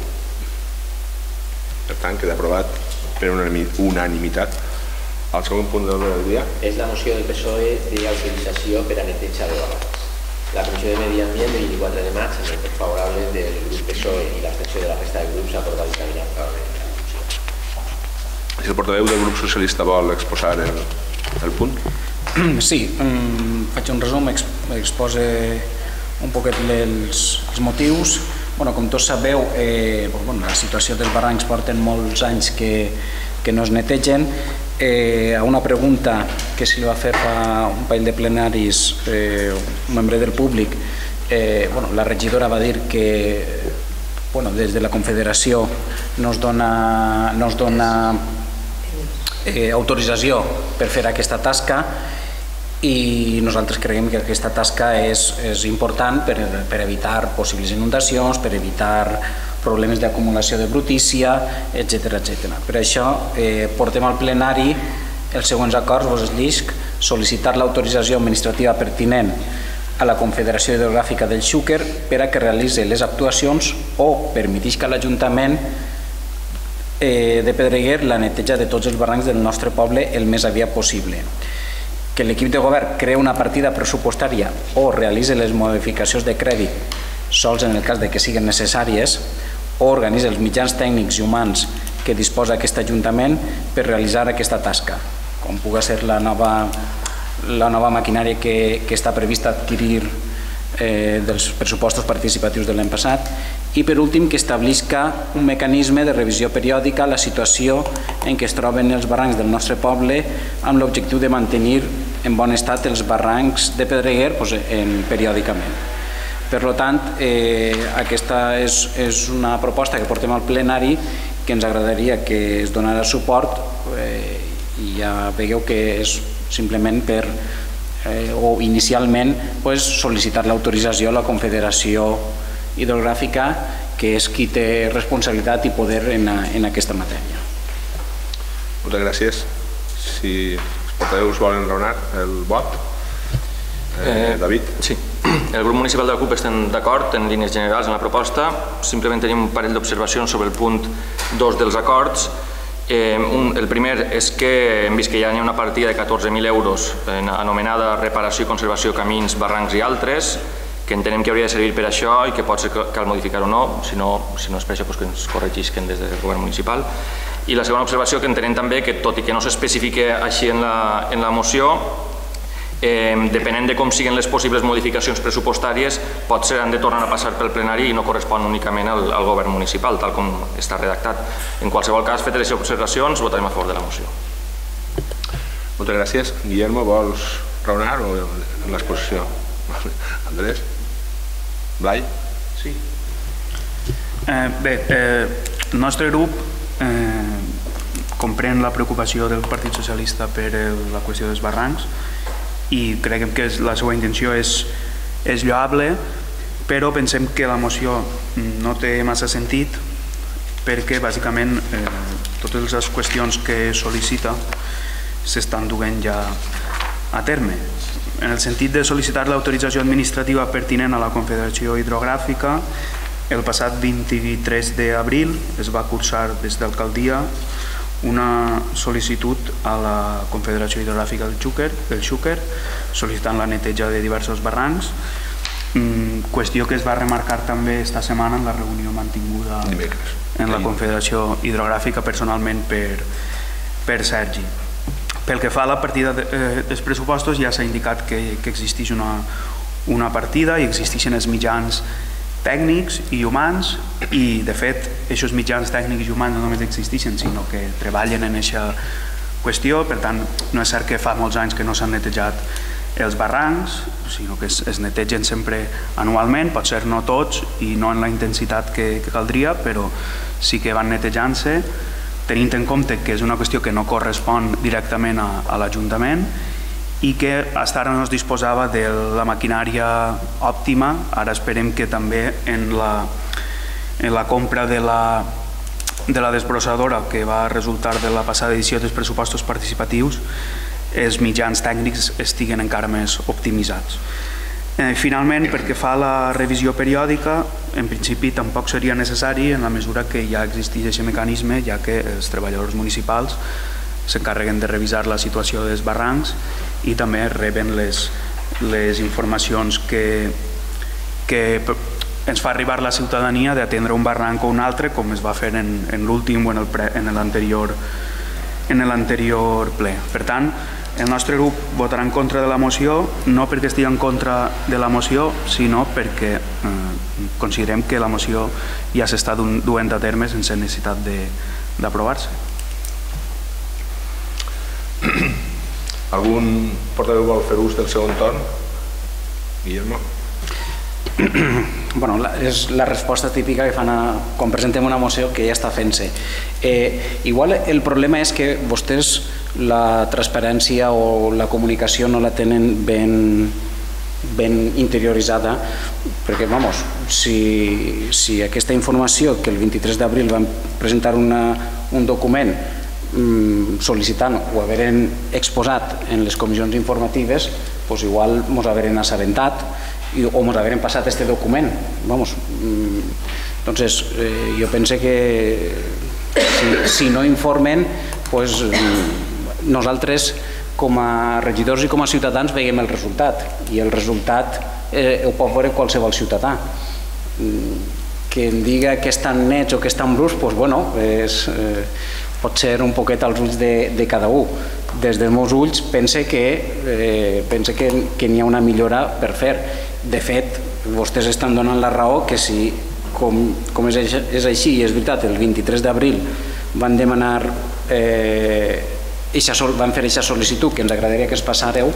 A: Per tant, queda aprovat per unanimitat. El segon punt de l'ordre del dia
B: és la moció del P S O E d'autorització per a neteja de barbats. La Comissió de Medi Ambient, el vint-i-quatre de maig, amb el vot favorable del grup P S O E i l'abstenció de la resta de grups, ha aprovat dictaminar favorablement la moció.
A: Si el portaveu del grup socialista vol exposar el, el punt?
F: Sí, faig un resum, expose un poquet els, els motius. Bueno, com tots sabeu, eh, bueno, la situació dels barrancs porten molts anys que, que no es netegen. Eh, a una pregunta que se li va fer fa un parell de plenaris eh, un membre del públic, eh, bueno, la regidora va dir que bueno, des de la Confederació no es dona, no es dona eh, autorització per fer aquesta tasca, i nosaltres creiem que aquesta tasca és, és important per, per evitar possibles inundacions, per evitar problemes d'acumulació de brutícia, etcètera etcètera. Per això eh, portem al plenari els següents acords, vos els llisc: sol·licitar l'autorització administrativa pertinent a la Confederació Hidrogràfica del Xúquer per a que realitzi les actuacions o permetisca a l'Ajuntament de Pedreguer la neteja de tots els barrancs del nostre poble el més aviat possible. Que l'equip de govern crea una partida pressupostària o realitzi les modificacions de crèdit sols en el cas de que siguin necessàries o organitzi els mitjans tècnics i humans que disposa aquest Ajuntament per realitzar aquesta tasca, com pugui ser la nova, la nova maquinària que, que està prevista adquirir eh, dels pressupostos participatius de l'any passat, i per últim que establisca un mecanisme de revisió periòdica a la situació en què es troben els barrancs del nostre poble amb l'objectiu de mantenir en bon estat els barrancs de Pedreguer doncs, en, periòdicament. Per tant, eh, aquesta és, és una proposta que portem al plenari que ens agradaria que es donara suport eh, i ja veieu que és simplement per, eh, o inicialment pues, sol·licitar l'autorització a la Confederació Hidrogràfica, que és qui té responsabilitat i poder en, en aquesta matèria.
A: Moltes gràcies. Si els portaveus volen raonar el vot. Eh, David?
E: Sí. El grup municipal de la CUP estem d'acord en línies generals en la proposta. Simplement tenim un parell d'observacions sobre el punt dos dels acords. Eh, un, el primer és que hem vist que hi ha una partida de catorze mil euros en, anomenada reparació i conservació de camins, barrancs i altres, que entenem que hauria de servir per això i que pot ser que cal modificar o no, si no, si no és per això doncs que ens corregisquen des del govern municipal. I la segona observació, que entenem també que tot i que no s'especifica així en la, en la moció, eh, depenent de com siguen les possibles modificacions pressupostàries, potser han de tornar a passar pel plenari i no correspon únicament al, al govern municipal, tal com està redactat. En qualsevol cas, fetes les observacions, votarem a favor de la moció.
A: Moltes gràcies. Guillermo, vols raonar o en l'exposició? Andrés? Blai?
H: Sí. Eh, bé, eh, el nostre grup eh, comprèn la preocupació del Partit Socialista per el, la qüestió dels barrancs i creiem que la seva intenció és, és lloable, però pensem que la moció no té massa sentit perquè bàsicament eh, totes les qüestions que sol·licita s'estan duent ja a terme. En el sentit de sol·licitar l'autorització administrativa pertinent a la Confederació Hidrogràfica, el passat vint-i-tres d'abril es va cursar des d'alcaldia una sol·licitud a la Confederació Hidrogràfica del Xúquer, del Xúquer sol·licitant la neteja de diversos barrancs, qüestió que es va remarcar també esta setmana en la reunió mantinguda en la Confederació Hidrogràfica personalment per, per Sergi. Pel que fa a la partida de, eh, dels pressupostos, ja s'ha indicat que, que existeix una, una partida i existeixen els mitjans tècnics i humans i, de fet, aquests mitjans tècnics i humans no només existeixen, sinó que treballen en aquesta qüestió. Per tant, no és cert que fa molts anys que no s'han netejat els barrancs, sinó que es, es netegen sempre anualment, pot ser no tots i no en la intensitat que, que caldria, però sí que van netejant-se, tenint en compte que és una qüestió que no correspon directament a, a l'Ajuntament i que fins ara no es disposava de la maquinària òptima. Ara esperem que també en la, en la compra de la, de la desbrossadora que va resultar de la passada edició dels pressupostos participatius, els mitjans tècnics estiguen encara més optimitzats. Eh, finalment, perquè fa la revisió periòdica, en principi tampoc seria necessari en la mesura que ja existeix aquest mecanisme, ja que els treballadors municipals s'encarreguen de revisar la situació dels barrancs i també reben les, les informacions que, que ens fa arribar la ciutadania d'atendre un barranc o un altre, com es va fer en, en l'últim o en l'anterior en l'anterior ple. Per tant, el nostre grup votarà en contra de la moció, no perquè estigui en contra de la moció, sinó perquè eh, considerem que la moció ja s'està duent a terme sense necessitat d'aprovar-se.
A: Algun portaveu vol fer ús del segon torn? Guillermo?
F: Bueno, la, és la resposta típica que fan a, quan presentem una moció que ja està fent-se. Eh, igual el problema és que vostès la transparència o la comunicació no la tenen ben, ben interioritzada, perquè, vamos, si, si aquesta informació que el vint-i-tres d'abril van presentar una, un document mmm, sol·licitant o haveren exposat en les comissions informatives, doncs igual ens haveren assabentat o ens haveren passat aquest document. Vamos, entonces, eh, jo penso que Si no informen, nosaltres com a regidors i com a ciutadans veiem el resultat, i el resultat ho pot veure qualsevol ciutadà. Que em diga que estan nets o que estan bruscs, doncs bueno, pot ser un poquet als ulls de cada un. Des dels meus ulls pense que n'hi ha una millora per fer. De fet, vostès estan donant la raó que si, com és així, i és veritat, el vint-i-tres d'abril van demanar, van fer aquesta sol·licitud que ens agradaria que es passareu,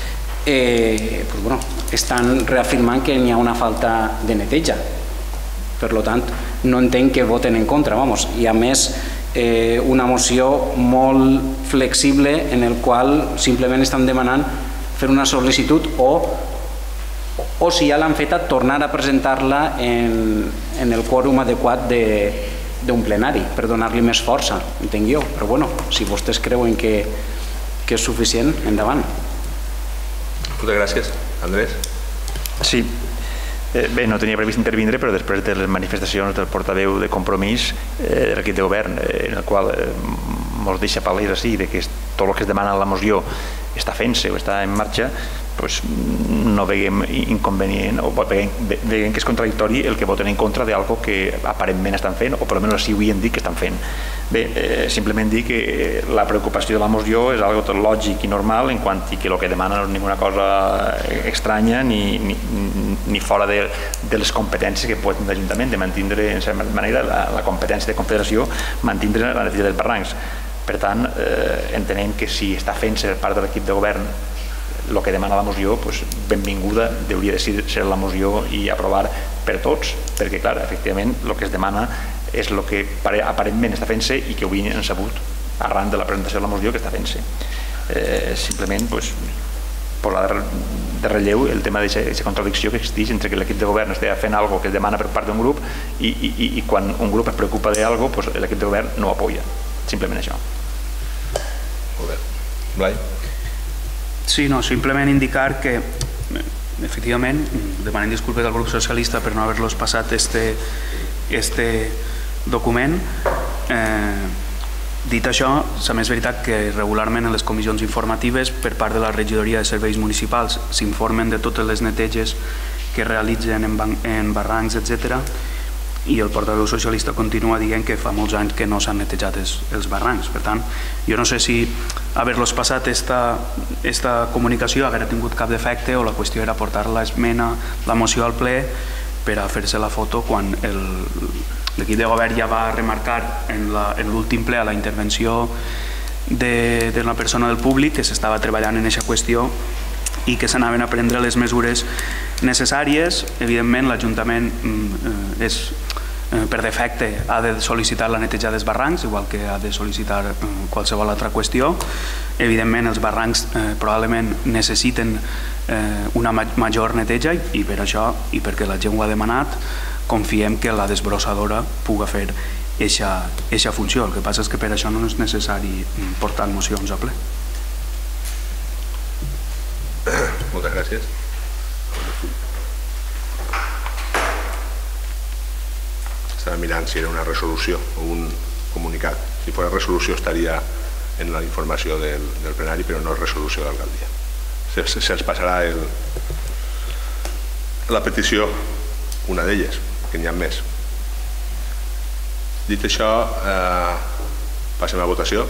F: estan reafirmant que n'hi ha una falta de neteja. Per tant, no entenc que voten en contra. I a més, una moció molt flexible en el qual simplement estan demanant fer una sol·licitud o, si ja l'han feta, tornar a presentar-la en el quòrum adequat d'un plenari per donar-li més força, entenc jo. Però bueno, si vostès creuen que és suficient, endavant.
A: Moltes gràcies. Andrés?
G: Sí. Bé, no tenia previst intervindre, però després de les manifestacions del portaveu de Compromís de l'equip de govern, en el qual ens deixa palès així que tot el que es demana a la moció està fent-se o està en marxa, no veiem inconvenient o veiem que és contradictori el que voten en contra d'algo que aparentment estan fent, o per almenys així ho havien dit que estan fent. Bé, simplement dir que la preocupació de la moció és algo tot lògic i normal, en quant que el que demana no és ninguna cosa estranya ni fora de les competències que pot tenir l'Ajuntament de mantindre, en certa manera, la competència de confederació, mantindre la neteja dels barrancs. Per tant, entenem que si està fent-se per part de l'equip de govern el que demana la moció, benvinguda hauria de ser la moció i aprovar per tots, perquè clar, efectivament el que es demana és el que aparentment està fent-se i que avui hem sabut arran de la presentació de la moció que està fent-se. Simplement posar de relleu el tema d'aquesta contradicció que existeix entre que l'equip de govern estigui fent alguna cosa que es demana per part d'un grup i quan un grup es preocupa d'alguna cosa l'equip de govern no ho apoya, simplement això.
A: Molt bé. Blai?
H: Sí, no, simplement indicar que efectivament, demanem disculpes al grup socialista per no haver-los passat este document. Dit això, també és veritat que regularment en les comissions informatives per part de la regidoria de serveis municipals s'informen de totes les neteges que realitzen en barrancs, etcètera, i el portaveu socialista continua dient que fa molts anys que no s'han netejat els barrancs. Per tant, jo no sé si haver-los passat aquesta comunicació haguera tingut cap defecte o la qüestió era portar l'esmena, la moció al ple per a fer-se la foto quan l'equip de govern ja va remarcar en l'últim ple a la intervenció d'una persona del públic que s'estava treballant en aquesta qüestió i que s'anaven a prendre les mesures necessàries. Evidentment, l'Ajuntament per defecte ha de sol·licitar la neteja dels barrancs, igual que ha de sol·licitar qualsevol altra qüestió. Evidentment, els barrancs probablement necessiten una major neteja i per això, i perquè la gent ho ha demanat, confiem que la desbrossadora pugui fer aquesta funció. El que passa és que per això no és necessari portar mocions a ple.
A: Moltes gràcies. Estava mirant si era una resolució o un comunicat. Si fos resolució estaria en la informació del plenari, però no és resolució d'alcaldia. Se'ls passarà la petició, una d'elles, que n'hi ha més. Dit això, passem a votació.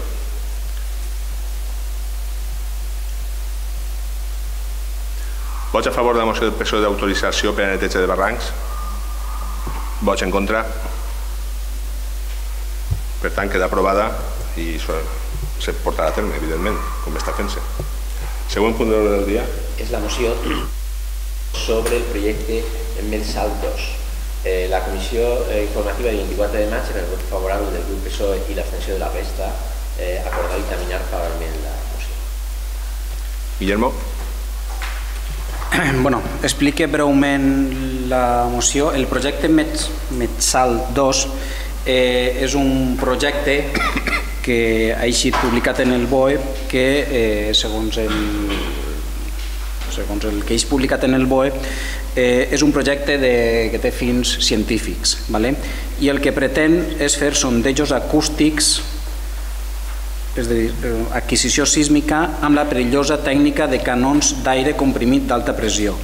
A: Vots a favor de la moció del P S O E d'autorització per a neteja de barrancs? Vots en contra? Per tant, queda aprovada i se portarà a terme, evidentment, com està fent-se. Següent punt de l'ordre del dia.
B: És la moció sobre el projecte Metsal dos. La comissió informativa del vint-i-quatre de maig, en el vot favorable del grup P S O E i l'abstenció de la resta, acordar i caminar favorablement la moció.
A: Guillermo?
F: Bueno, explique breument la moció. El projecte Metsal dos és un projecte que ha eixit publicat en el B O E que segons el segons el que és publicat en el B O E és un projecte que té fins científics i el que pretén és fer sondejos acústics, és a dir, adquisició sísmica amb la perillosa tècnica de canons d'aire comprimit d'alta pressió.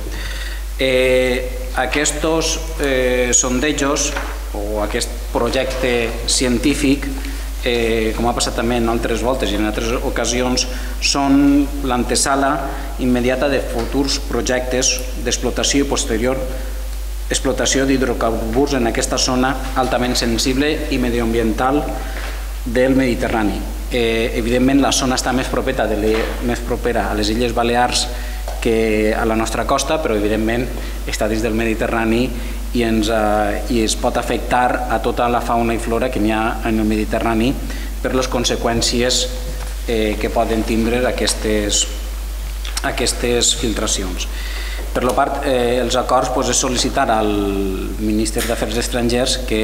F: Aquests sondejos o aquest projecte científic, com ha passat també en altres voltes i en altres ocasions, són l'antesala immediata de futurs projectes d'explotació i posterior explotació d'hidrocarburs en aquesta zona altament sensible i medioambiental del Mediterrani. Evidentment, la zona està més propera a les Illes Balears que a la nostra costa, però evidentment està dins del Mediterrani i es pot afectar a tota la fauna i flora que n'hi ha en el Mediterrani per les conseqüències que poden tindre aquestes filtracions. Per la part, els acords és sol·licitar al ministre d'Afers Estrangers que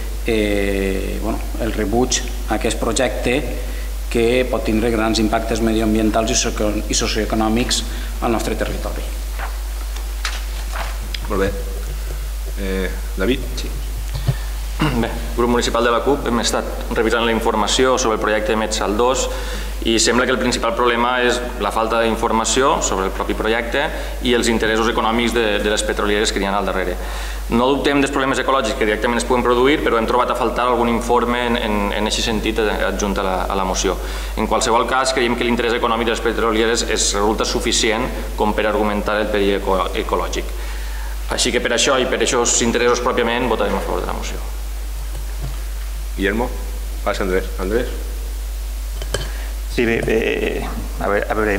F: el rebuig a aquest projecte que pot tindre grans impactes medioambientals i socioeconòmics al nostre territori.
A: Molt bé. David?
E: Sí. Bé, el grup municipal de la CUP hem estat revisant la informació sobre el projecte Metsal dos i sembla que el principal problema és la falta d'informació sobre el propi projecte i els interessos econòmics de les petrolieres que hi ha al darrere. No dubtem dels problemes ecològics que directament es poden produir, però hem trobat a faltar algun informe en aquest sentit adjunt a la moció. En qualsevol cas, creiem que l'interès econòmic de les petrolieres resulta suficient com per argumentar el perill ecològic. Així que per això i per aquests interessos pròpiament votarem a favor de la moció.
A: Guillermo? Passa Andrés. Andrés?
G: Sí, bé, a veure,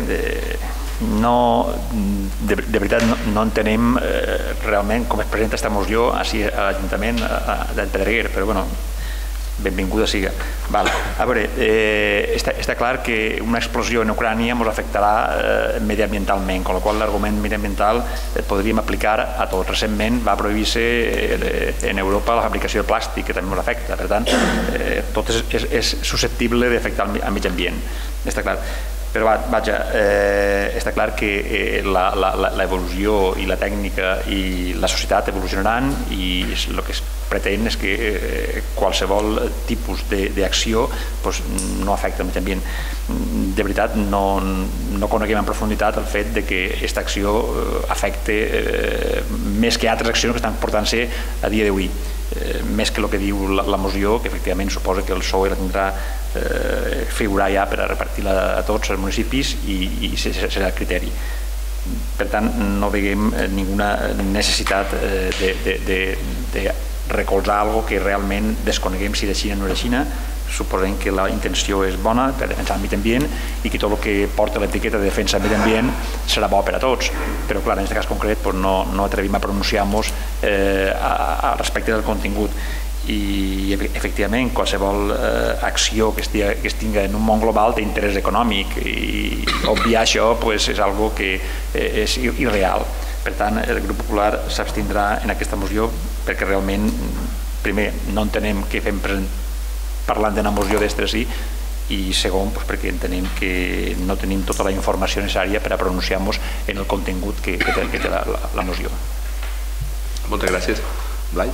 G: de veritat no entenem realment com es presenta aquesta moció a l'Ajuntament del Pedreguer, però bueno, benvinguda siga. A veure, està clar que una explosió en Ucrània ens afectarà mediambientalment, amb la qual l'argument mediambiental el podríem aplicar a tot. Recentment va prohibir-se en Europa la fabricació de plàstic, que també ens afecta. Per tant, tot és susceptible d'afectar el medi ambient. Està clar. Però vaja, està clar que l'evolució i la tècnica i la societat evolucionaran i el que es pretén és que qualsevol tipus d'acció no afecta el medi ambient. De veritat, no coneguem en profunditat el fet que aquesta acció afecte més que altres accions que estan portant-se a dia d'avui. Més que el que diu la moció, que efectivament suposa que el S O E la tindrà figurar ja per a repartir-la a tots els municipis i serà el criteri. Per tant, no veiem ninguna necessitat de recolzar alguna cosa que realment desconeguem si de Xina o no de Xina. Suposem que la intenció és bona per defensar el medi ambient i que tot el que porta l'etiqueta de defensa del medi ambient serà bo per a tots. Però clar, en aquest cas concret no atrevim a pronunciar-nos respecte del contingut. I efectivament qualsevol acció que es tingui en un món global té interès econòmic i obviar això és algo que és irreal. Per tant, el grup popular s'abstindrà en aquesta moció perquè realment, primer, no entenem què fem parlant d'una moció d'estres i segon, perquè entenem que no tenim tota la informació necessària per a pronunciar-nos en el contingut que té la moció.
A: Moltes gràcies. Blai?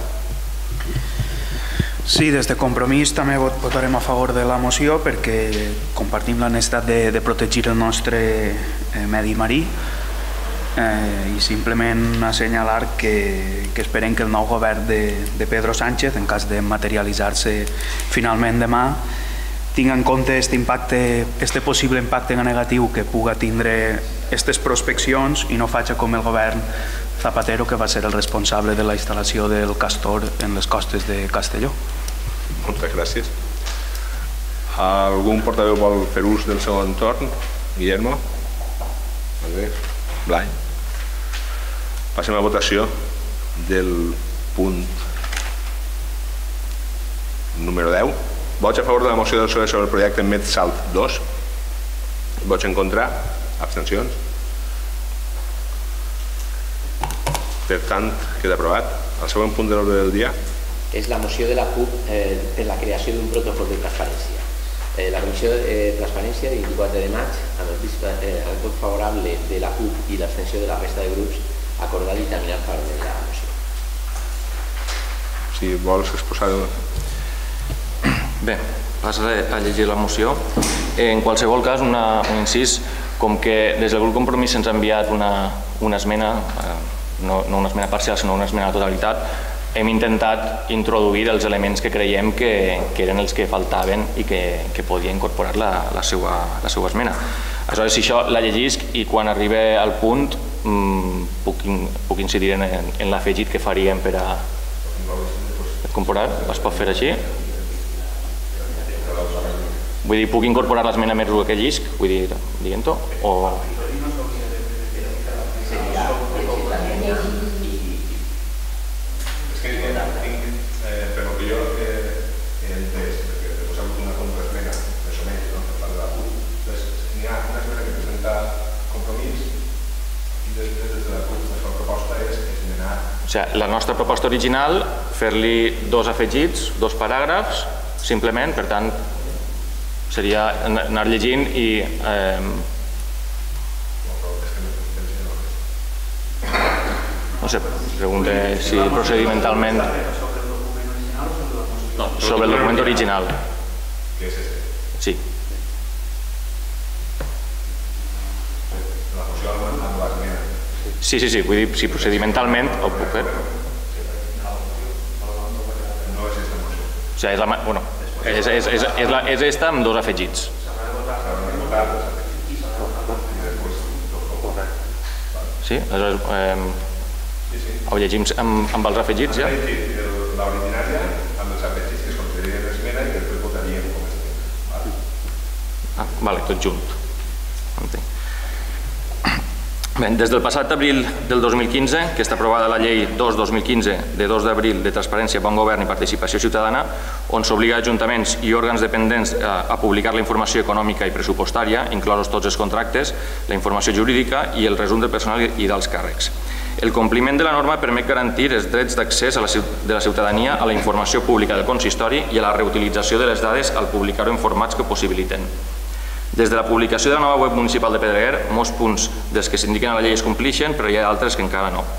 H: Sí, des de Compromís també votarem a favor de la moció perquè compartim la necessitat de protegir el nostre medi marí i simplement assenyalar que esperem que el nou govern de Pedro Sánchez, en cas de materialitzar-se finalment demà, tingui en compte aquest possible impacte negatiu que puga tindre aquestes prospeccions i no faci com el govern Zapatero, que va ser el responsable de la instal·lació del Castor en les costes de Castelló.
A: Moltes gràcies. Algun portaveu vol fer ús del segon torn? Guillermo? Andrés? Blai? Passem a la votació del punt número deu. Vots a favor de la moció del P S O E sobre el projecte Metsalt dos. Vots en contra? Abstencions? Per tant, queda aprovat. El següent punt de l'ordre del dia
B: és la moció de la CUP per la creació d'un protocol de transparència. La Comissió de Transparència, el vint-i-quatre de maig, amb el vot favorable de la CUP i l'abstenció de la resta de grups, acordar dictaminar part de la moció.
A: Si vols exposar-ho.
E: Bé, passaré a llegir la moció. En qualsevol cas, un incís, com que des del grup Compromís se'ns ha enviat una esmena, no una esmena parcial, sinó una esmena a la totalitat, hem intentat introduir els elements que creiem que eren els que faltaven i que podia incorporar la seva esmena. Aleshores, si això la llegisc i quan arribi al punt puc incidir en l'afegit que faríem per a incorporar. Es pot fer així? Vull dir, puc incorporar l'esmena més que llisc? Vull dir, dient-ho? O...
A: És que tinc, per el que jo he entès, perquè he posat una contraesmena, més o menys, per part de la CUP, n'hi ha una esmena que presenta Compromís i després des de la CUP la seva proposta és esmenar...
E: O sigui, la nostra proposta original, fer-li dos afegits, dos paràgrafs, simplement, per tant, seria anar llegint i... No sé, pregunte si procedimentalment... Sobre el document original.
A: Que és este?
E: Sí.
A: La moció amb l'esmena.
E: Sí, sí, sí, vull dir, si procedimentalment ho puc fer.
A: No és esta moció.
E: O sigui, és la... Bueno, és esta amb dos afegits. Sí? Aleshores, ho llegim amb els afegits, ja?
A: L'originària amb els afegits que es considerien l'esmena i després votaríem com a esmena.
E: Ah, vale, tot junt. Entenc. Bé, des del passat abril del dos mil quinze, que està aprovada la llei dos dos mil quinze de dos d'abril de Transparència, Bon Govern i Participació Ciutadana, on s'obliga ajuntaments i òrgans dependents a publicar la informació econòmica i pressupostària, inclosos tots els contractes, la informació jurídica i el resum del personal i dels càrrecs. El compliment de la norma permet garantir els drets d'accés de la ciutadania a la informació pública del consistori i a la reutilització de les dades al publicar-ho en formats que ho possibiliten. Des de la publicació de la nova web municipal de Pedreguer, molts punts dels que s'indiquen a la llei es complixen, però hi ha altres que encara no.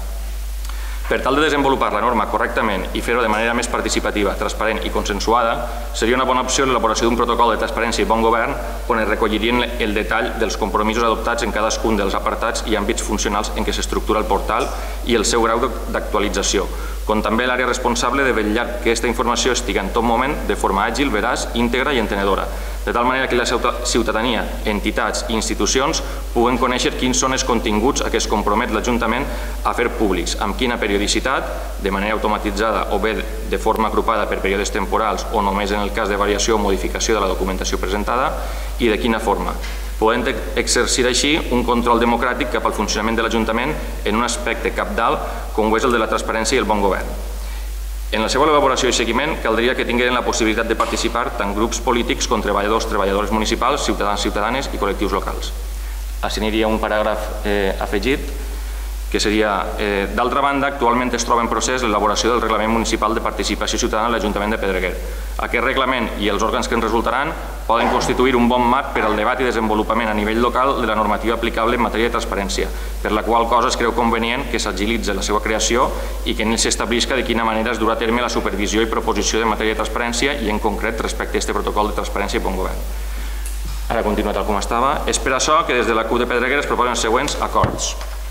E: Per tal de desenvolupar la norma correctament i fer-ho de manera més participativa, transparent i consensuada, seria una bona opció l'elaboració d'un protocol de transparència i bon govern on es recollirien el detall dels compromisos adoptats en cadascun dels apartats i àmbits funcionals en què s'estructura el portal i el seu grau d'actualització, com també l'àrea responsable de vetllar que aquesta informació estigui en tot moment de forma àgil, veraç, íntegra i entenedora, de tal manera que la ciutadania, entitats i institucions puguen conèixer quins són els continguts a què es compromet l'Ajuntament a fer públics, amb quina periodicitat, de manera automatitzada o bé de forma agrupada per períodes temporals o només en el cas de variació o modificació de la documentació presentada, i de quina forma. Podem exercir així un control democràtic cap al funcionament de l'Ajuntament en un aspecte cabdal com ho és el de la transparència i el bon govern. En la seva elaboració i seguiment caldria que tinguin la possibilitat de participar tant grups polítics com treballadors, treballadores municipals, ciutadans, ciutadanes i col·lectius locals. Així aniria un paràgraf afegit que seria, d'altra banda, actualment es troba en procés l'elaboració del Reglament Municipal de Participació Ciutadana a l'Ajuntament de Pedreguer. Aquest reglament i els òrgans que en resultaran poden constituir un bon marc per al debat i desenvolupament a nivell local de la normativa aplicable en matèria de transparència, per la qual cosa es creu convenient que s'agilitzi la seva creació i que en ell s'establisca de quina manera es durà a terme la supervisió i proposició de matèria de transparència i en concret respecte a aquest protocol de transparència i bon govern. Ara continua tal com estava. És per això que des de la CUP de Pedreguer es proposen els següents acords.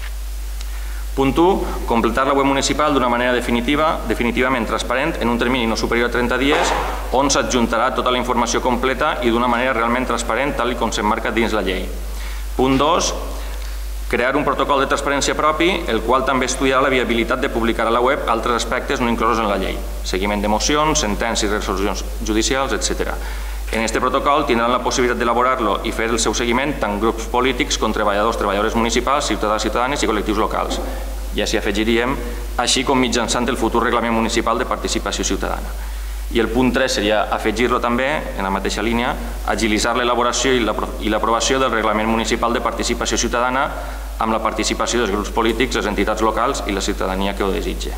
E: Punt u. Completar la web municipal d'una manera definitiva, definitivament transparent, en un termini no superior a trenta dies, on s'adjuntarà tota la informació completa i d'una manera realment transparent, tal com s'emmarca dins la llei. Punt dos. Crear un protocol de transparència propi, el qual també estudiarà la viabilitat de publicar a la web altres aspectes no inclosos en la llei, seguiment de mocions, sentències i resolucions judicials, etcètera. En aquest protocol tindran la possibilitat d'elaborar-lo i fer el seu seguiment tant grups polítics com treballadors, treballadores municipals, ciutadans, ciutadanes i col·lectius locals. I així afegiríem, així com mitjançant el futur Reglament Municipal de Participació Ciutadana. I el punt tres seria afegir-lo també, en la mateixa línia, agilitzar l'elaboració i l'aprovació del Reglament Municipal de Participació Ciutadana amb la participació dels grups polítics, les entitats locals i la ciutadania que ho desitge.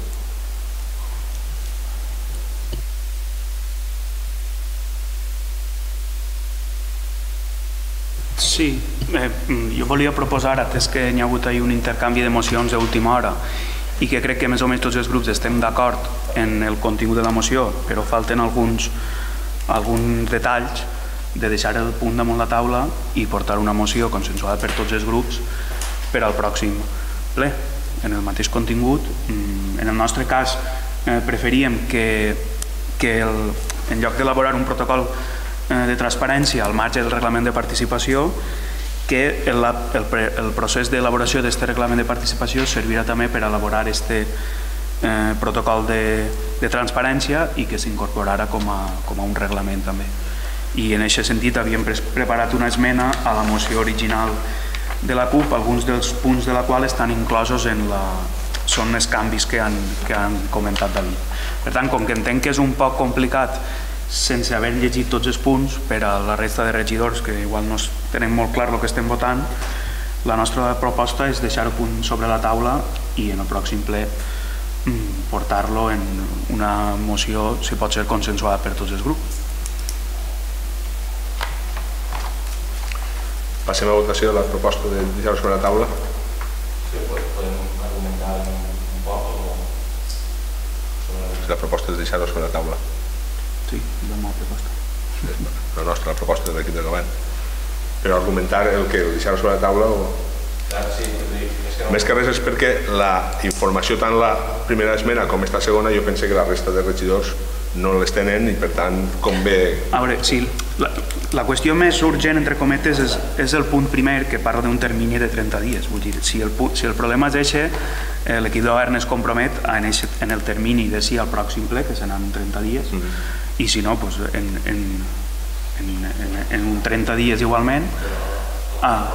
H: Sí, jo volia proposar, atès que hi ha hagut un intercanvi de mocions a última hora i que crec que més o menys tots els grups estem d'acord en el contingut de la moció, però falten alguns alguns detalls, de deixar el punt damunt la taula i portar una moció consensuada per tots els grups per al pròxim ple, en el mateix contingut. En el nostre cas preferíem que en lloc d'elaborar un protocol de transparència al marge del reglament de participació, que el procés d'elaboració d'aquest reglament de participació servirà també per elaborar aquest protocol de transparència i que s'incorporarà com a un reglament també. I en aquest sentit havíem preparat una esmena a la moció original de la CUP, alguns dels punts de la qual estan inclosos en la... són els canvis que han comentat David. Per tant, com que entenc que és un poc complicat sense haver llegit tots els punts per a la resta de regidors que igual no tenen molt clar el que estem votant, la nostra proposta és deixar el punt sobre la taula i en el pròxim ple portar-lo en una moció, si pot ser consensuada per tots els grups.
A: Passem a votació de la proposta de deixar-ho sobre la taula.
E: Sí, podem argumentar un poc?
A: La proposta és deixar-ho sobre la taula.
H: Sí, la meva proposta.
A: La nostra, la proposta de l'equip de govern. Però argumentar el que deixar-ho sobre la taula o...
E: Sí, és que no...
A: Més que res és perquè la informació, tant la primera esmena com esta segona, jo penso que la resta de regidors no les tenen i per tant convé...
H: A veure, sí, la, la qüestió més urgent, entre cometes, és, és el punt primer que parla d'un termini de trenta dies. Vull dir, si el, si el problema és eixe, eh, l'equip de govern es compromet en, eixe, en el termini de sí al pròxim ple, que seran trenta dies, mm -hmm. i si no, pues, en, en, en, en, en un trenta dies igualment. Ah.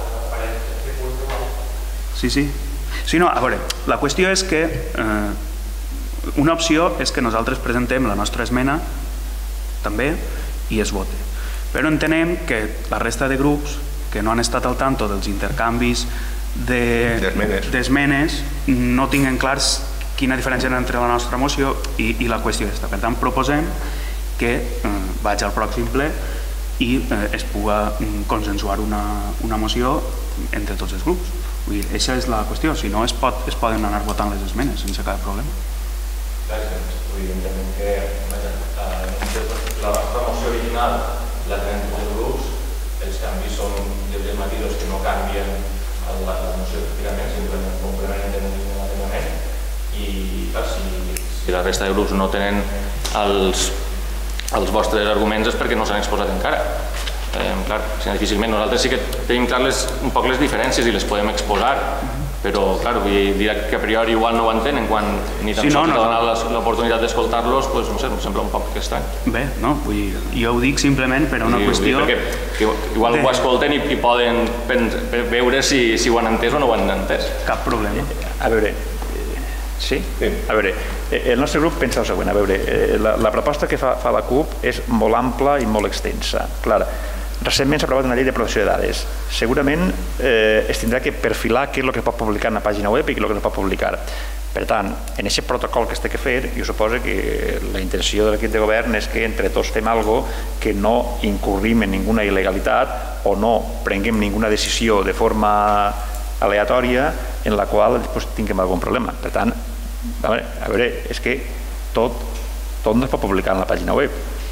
H: Sí, sí. Sí, no, a veure, la qüestió és que eh, una opció és que nosaltres presentem la nostra esmena també i es vote. Però entenem que la resta de grups que no han estat al tanto dels intercanvis d'esmenes no tinguen clars quina diferència hi ha entre la nostra moció i, i la qüestió aquesta. Per tant, proposem que eh, vaig al pròxim ple i eh, es puga consensuar una, una moció entre tots els grups. Vull dir, aquesta és la qüestió, si no es, pot, es poden anar votant les esmenes sense cap problema.
E: Gràcies. Vull dir, entenem que la nostra moció original la tenen tots els grups, els canvis són lleugers matisos que no canvien la moció pràcticament, simplement complementen l'alineament i clar, si la resta de grups no tenen els els vostres arguments és perquè no s'han exposat encara. Eh, clar, difícilment. Nosaltres sí que tenim clar les, un poc les diferències i les podem exposar, però clar, vull dir que a priori igual no ho entenen quan ni tan sols no, no, donar l'oportunitat d'escoltar-los, doncs no sé, em sembla un poc estrany.
H: Bé, no, vull dir, jo ho dic simplement per una sí, qüestió...
E: Perquè que igual de... ho escolten i, i poden veure si, si ho han entès o no ho han entès.
H: Cap problema.
G: A veure, sí? sí? A veure, el nostre grup pensa el següent, a veure, la, la proposta que fa, fa la CUP és molt ampla i molt extensa. Clar, recentment s'ha aprovat una llei de protecció de dades. Segurament eh, es tindrà que perfilar què és el que es pot publicar en la pàgina web i què és el que no es pot publicar. Per tant, en aquest protocol que es té que fer, jo suposo que la intenció de l'equip de govern és que entre tots fem alguna cosa que no incurrim en ninguna il·legalitat o no prenguem ninguna decisió de forma aleatòria en la qual després tinguem algun problema. Per tant, a veure, a veure és que tot, tot no es pot publicar en la pàgina web.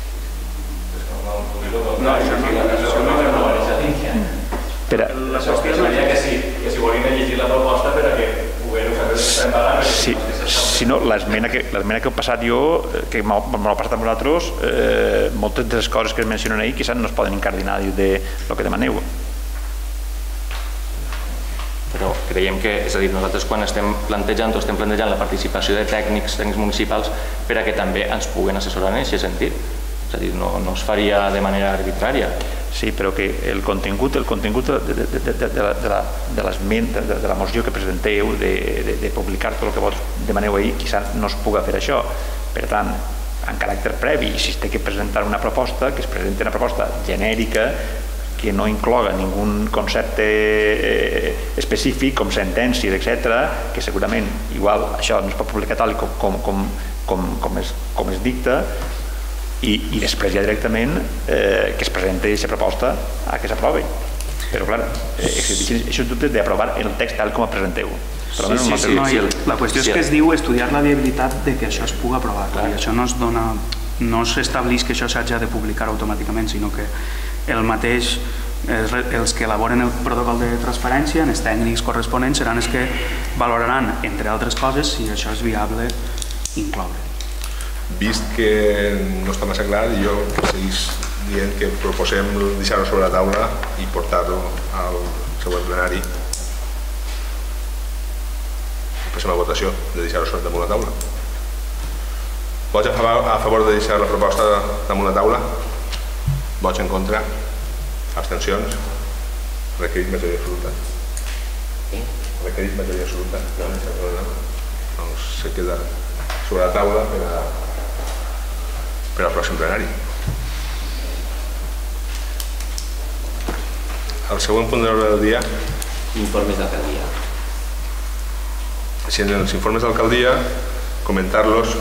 E: No, això no Però... La qüestió seria que si, que si volien llegir la proposta per a que puguem saber que estem pagant...
G: Sí, si no, l'esmena que, que he passat jo, que m'ho passat amb vosaltres, eh, moltes de les coses que es mencionen ahir quizás no es poden incardinar de lo que demaneu.
E: Però creiem que, és a dir, nosaltres quan estem plantejant o estem plantejant la participació de tècnics, tècnics municipals, per a que també ens puguen assessorar en aquest sentit. És a dir, no, no es faria de manera arbitrària.
G: Sí, però que el contingut, el contingut de, de, de, de, de, la, de, de, de, de la moció que presenteu, de, de, de publicar tot el que vos demaneu ahir, quizás no es puga fer això. Per tant, en caràcter previ, si es té que presentar una proposta, que es presenti una proposta genèrica que no incloga ningú concepte específic com sentències, etcètera, que segurament igual això no es pot publicar tal com, com, com, com, com, es, com es dicta, i, i després ja directament eh, que es presenti aquesta proposta a que s'aprovi. Però, clar, existeixen aquests dubtes d'aprovar el text tal com el presenteu.
H: Sí, sí, sí, no, la qüestió és que es diu estudiar la viabilitat de que això es pugui aprovar, i això no es dona, no s'estableix que això s'hagi de publicar automàticament, sinó que el mateix, els que elaboren el protocol de transparència, els tècnics corresponents, seran els que valoraran, entre altres coses, si això és viable incloure.
A: Vist que no està massa clar, jo seguís dient que proposem deixar-ho sobre la taula i portar-ho al següent plenari. Passem a votació de deixar-ho sobre damunt la taula. Vots a favor de deixar la proposta damunt la taula? Vots en contra? Abstencions? Requereix majoria absoluta? Requereix majoria absoluta? Doncs se queda sobre la taula per al pròxim plenari. El següent punt de l'ordre del dia.
B: Informes d'alcaldia.
A: Si en els informes d'alcaldia, comentar-los,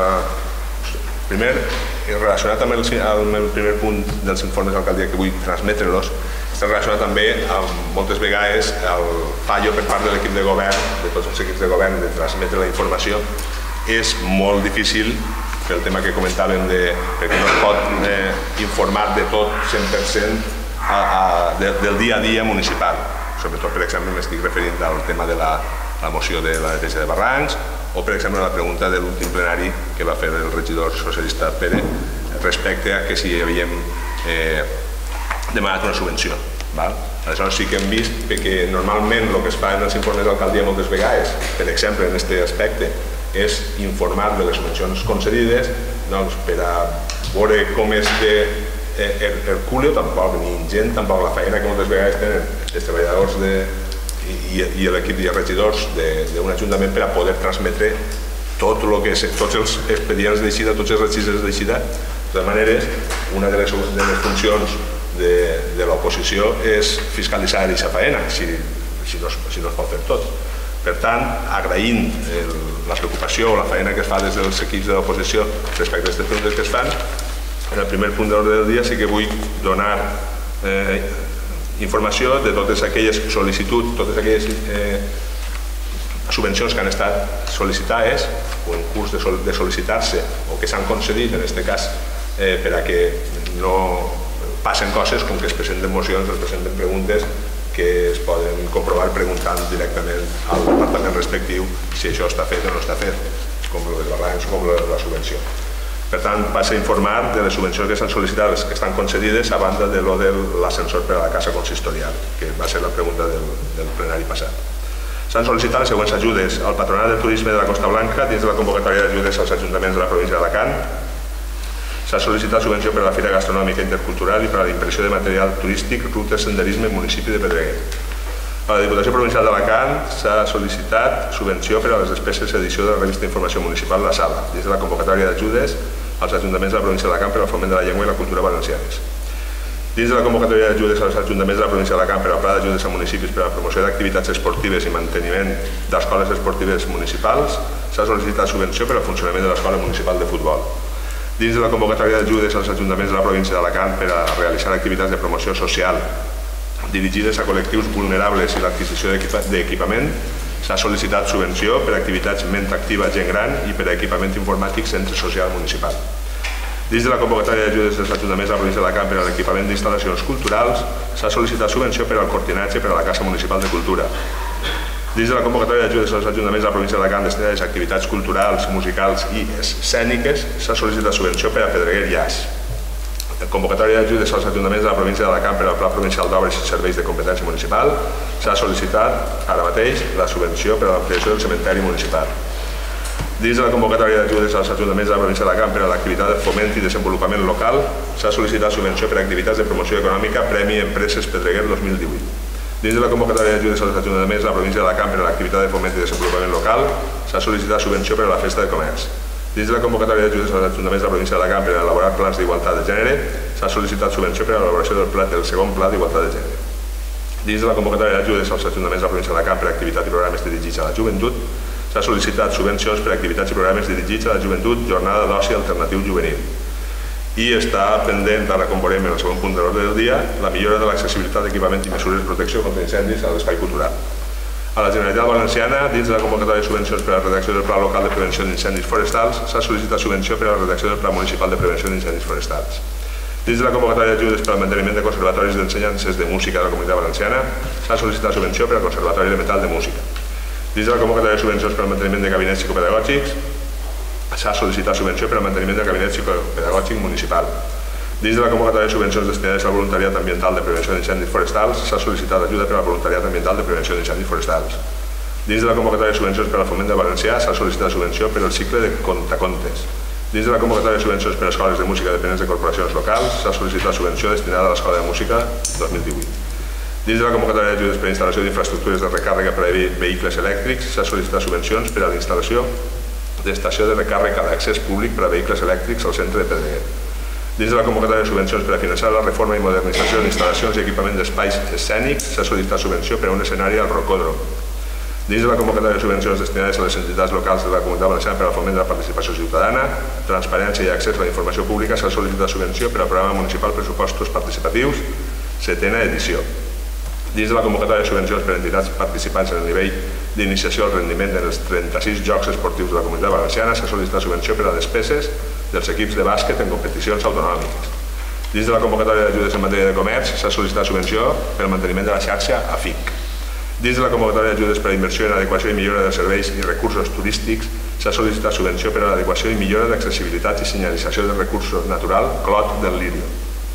A: primer, relacionat amb el primer punt dels informes d'alcaldia que vull transmetre-los, està relacionat també amb moltes vegades el fallo per part de l'equip de govern, de tots els equips de govern, de transmetre la informació. És molt difícil, pel tema que comentàvem, perquè no es pot informar de tot cent per cent del dia a dia municipal. Sobretot, per exemple, m'estic referint al tema de la la moció de la neteja de barrancs o, per exemple, la pregunta de l'últim plenari que va fer el regidor socialista Pere respecte a que si havíem demanat una subvenció. Aleshores sí que hem vist que normalment el que es fa en els informes d'alcaldia moltes vegades, per exemple, en aquest aspecte, és informar de les subvencions concedides per a veure com és hercúleo, tampoc, ni ingent, tampoc la feina que moltes vegades tenen els treballadors de i l'equip de regidors d'un ajuntament per a poder transmetre tot el que és, tots els expedients d'eixida, tots els registres d'eixida. De totes maneres, una de les funcions de l'oposició és fiscalitzar aquesta feina, si no es pot fer tot. Per tant, agraint la preocupació o la feina que es fa des dels equips de l'oposició respecte a aquestes preguntes que es fan, en el primer punt de l'ordre del dia sí que vull donar informació de totes aquelles sol·licituds, totes aquelles subvencions que han estat sol·licitades o en curs de sol·licitar-se o que s'han concedit, en aquest cas, per a que no passen coses com que es presenten mocions o es presenten preguntes que es poden comprovar preguntant directament al departament respectiu si això està fet o no està fet, com els barrancs o com la subvenció. Per tant, passa a informar de les subvencions que s'han sol·licitat, les que estan concedides, a banda de lo de l'ascensor per a la casa consistorial, que va ser la pregunta del plenari passat. S'han sol·licitat les següents ajudes al Patronat del Turisme de la Costa Blanca dins de la convocatòria d'ajudes als ajuntaments de la província d'Alacant. S'ha sol·licitat subvenció per a la Fira Gastronòmica Intercultural i per a la impressió de material turístic, rutes, senderisme, municipi de Pedreguer. A la Diputació Provincial d'Alacant s'ha sol·licitat subvenció per a les despeses d'edició de la revista d'informació municipal La Sala, dins de la convocatòria d'ajudes als ajuntaments de la província d'Alacant per al foment de la llengua i la cultura valencianes. Dins de la convocatòria d'ajudes als ajuntaments de la província d'Alacant per al pla d'ajudes a municipis per a la promoció d'activitats esportives i manteniment d'escoles esportives municipals, s'ha sol·licitat subvenció per al funcionament de l'escola municipal de futbol. Dins de la convocatòria d'ajudes als ajuntaments de la província d'Alacant per a realitzar activitats de promoció social dirigides a col·lectius vulnerables i l'adquisició d'equipament, s'ha sol·licitat subvenció per a activitats ment activa gent gran i per a equipament informàtic centre social municipal. Dins de la convocatòria d'ajudes dels ajuntaments de la província d'Alacant per a l'equipament d'instal·lacions culturals, s'ha sol·licitat subvenció per al cortinatge per a la Casa Municipal de Cultura. Dins de la convocatòria d'ajudes als ajuntaments de la província d'Alacant destinades a activitats culturals, musicals i escèniques, s'ha sol·licitat subvenció per a Pedreguer i As. La convocatòria d'ajudes als ajuntaments de la província d'Alacant per al Pla Provincial d'Obres i Serveis de Competència Municipal, s'ha sol·licitat ara mateix la subvenció per a l'ampliació del cementeri municipal. Dins de la convocatòria d'ajudes als ajuntaments de la província d'Alacant per a l'activitat de foment i desenvolupament local, s'ha sol·licitat subvenció per a activitats de promoció econòmica Premi Empreses Pedreguer dos mil divuit. Dins de la convocatòria d'ajudes als ajuntaments de la província d'Alacant per a l'activitat de foment i desenvolupament local, s'ha sol·licitat subvenció per a la Festa de Comerç. Dins de la convocatòria d'ajudes als ajuntaments de la província d'Alacant per a elaborar plans d'igualtat de gènere, s'ha sol·licitat subvenció per a l'elaboració del, pla, del segon pla d'igualtat de gènere. Dins de la convocatòria d'ajudes als ajuntaments de la província d'Alacant per a activitats i programes dirigits a la joventut, s'ha sol·licitat subvencions per a activitats i programes dirigits a la joventut, jornada d'oci alternatiu juvenil. i està pendent, ara com veurem en el segon punt de l'ordre del dia, la millora de l'accessibilitat d'equipament i mesures de protecció contra incendis a l'espai cultural. A la Generalitat Valenciana, dins de la convocatòria de subvencions per a la redacció del Pla Local de Prevenció d'Incendis Forestals, s'ha sol·licitat subvenció per a la redacció del Pla Municipal de Prevenció d'Incendis Forestals. Dins de la convocatòria d'ajudes per al manteniment de conservatoris d'ensenyances de música de la Comunitat Valenciana, s'ha sol·licitat subvenció per al Conservatori Elemental de Música. Dins de la convocatòria de subvencions per al manteniment de gabinets psicopedagògics, s'ha sol·licitat subvenció per al manteniment del gabinet psicopedagògic municipal. Dins de la convocatòria de subvencions destinades al voluntariat ambiental de prevenció d'incendis forestals, s'ha sol·licitat ajuda per al voluntariat ambiental de prevenció d'incendis forestals. Dins de la convocatòria de subvencions per al foment del valencià, s'ha sol·licitat subvenció per al cicle de contacontes. Dins de la convocatòria de subvencions per a escoles de música dependents de corporacions locals, s'ha sol·licitat subvenció destinada a l'Escola de Música dos mil divuit. Dins de la convocatòria d'ajudes per a instal·lació d'infraestructures de recàrrega per a vehicles elèctrics, s'ha sol·licitat subvencions per a la instal·lació d'estació de recàrrega d'accés públic per a vehicles elèctrics al centre de Pedreguer. Dins de la convocatòria de subvencions per a finançar la reforma i modernització d'instal·lacions i equipament d'espais escènics, s'ha sol·licitat subvenció per a un escenari al Rocòdrom. Dins de la convocatòria de subvencions destinades a les entitats locals de la Comunitat Valenciana per al foment de la participació ciutadana, transparència i accés a la informació pública, s'ha sol·licitat subvenció per al programa municipal Pressupostos Participatius, setena edició. Dins de la convocatòria de subvencions per a entitats participants en el nivell d'iniciació al rendiment dels trenta-sis Jocs Esportius de la Comunitat Valenciana, s'ha sol·licitat subvenció per a despeses dels equips de bàsquet en competicions autonòmiques. Dins de la convocatòria d'ajudes en matèria de comerç, s'ha sol·licitat subvenció per al manteniment de la xarxa A F I C. Dins de la convocatòria d'ajudes per a inversió en adequació i millora dels serveis i recursos turístics, s'ha sol·licitat subvenció per a l'adequació i millora d'accessibilitat i senyalització de recursos natural Clot del Lirio.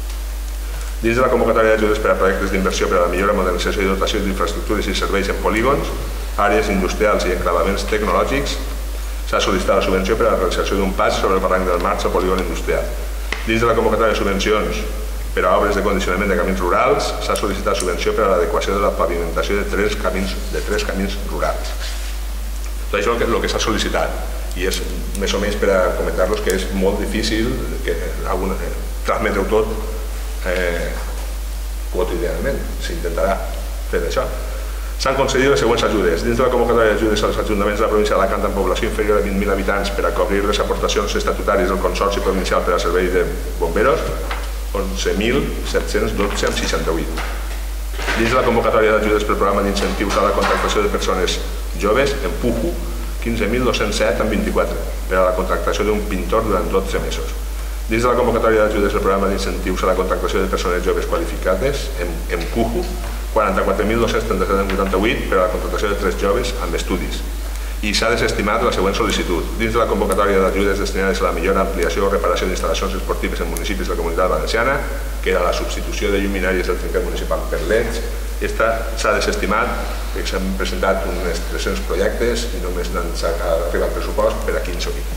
A: Dins de la convocatòria d'ajudes per a projectes d'inversió per a la millora, modernització i dotació d'infraestructures i serveis en polígons, àrees industrials i enclavaments tecnològics, s'ha sol·licitat la subvenció per a la realització d'un pas sobre el barranc del Marx al polígon industrial. Dins de la convocatòria de subvencions per a obres de condicionament de camins rurals, s'ha sol·licitat subvenció per a l'adequació de la pavimentació de tres camins, de tres camins rurals. Tot això és el que s'ha sol·licitat i és més o menys per a comentar-los que és molt difícil que alguna, eh, transmetre-ho tot eh, quotidianament. S'intentarà fer això. S'han concedit les següents ajudes. Dins de la convocatòria d'ajudes als ajuntaments de la província d'Alacant amb població inferior a vint mil habitants per a cobrir les aportacions estatutàries del Consorci Provincial per al Servei de Bomberos, onze mil set-cents dotze coma seixanta-vuit. Dins de la convocatòria d'ajudes pel programa d'incentius a la contractació de persones joves, en PUJU, quinze mil dos-cents set coma vint-i-quatre per a la contractació d'un pintor durant dotze mesos. Dins de la convocatòria d'ajudes al programa d'incentius a la contractació de persones joves qualificades, en, en PUJU, quaranta-quatre mil dos-cents trenta-set coma vuitanta-vuit per a la contractació de tres joves amb estudis. I s'ha desestimat la següent sol·licitud. Dins de la convocatòria d'ajudes destinades a la millora, ampliació o reparació d'instal·lacions esportives en municipis de la Comunitat Valenciana, que era la substitució de lluminàries del trinquet municipal per leds, s'ha desestimat, perquè s'han presentat uns tres-cents projectes i només s'ha arribat al pressupost per a quinze o vint.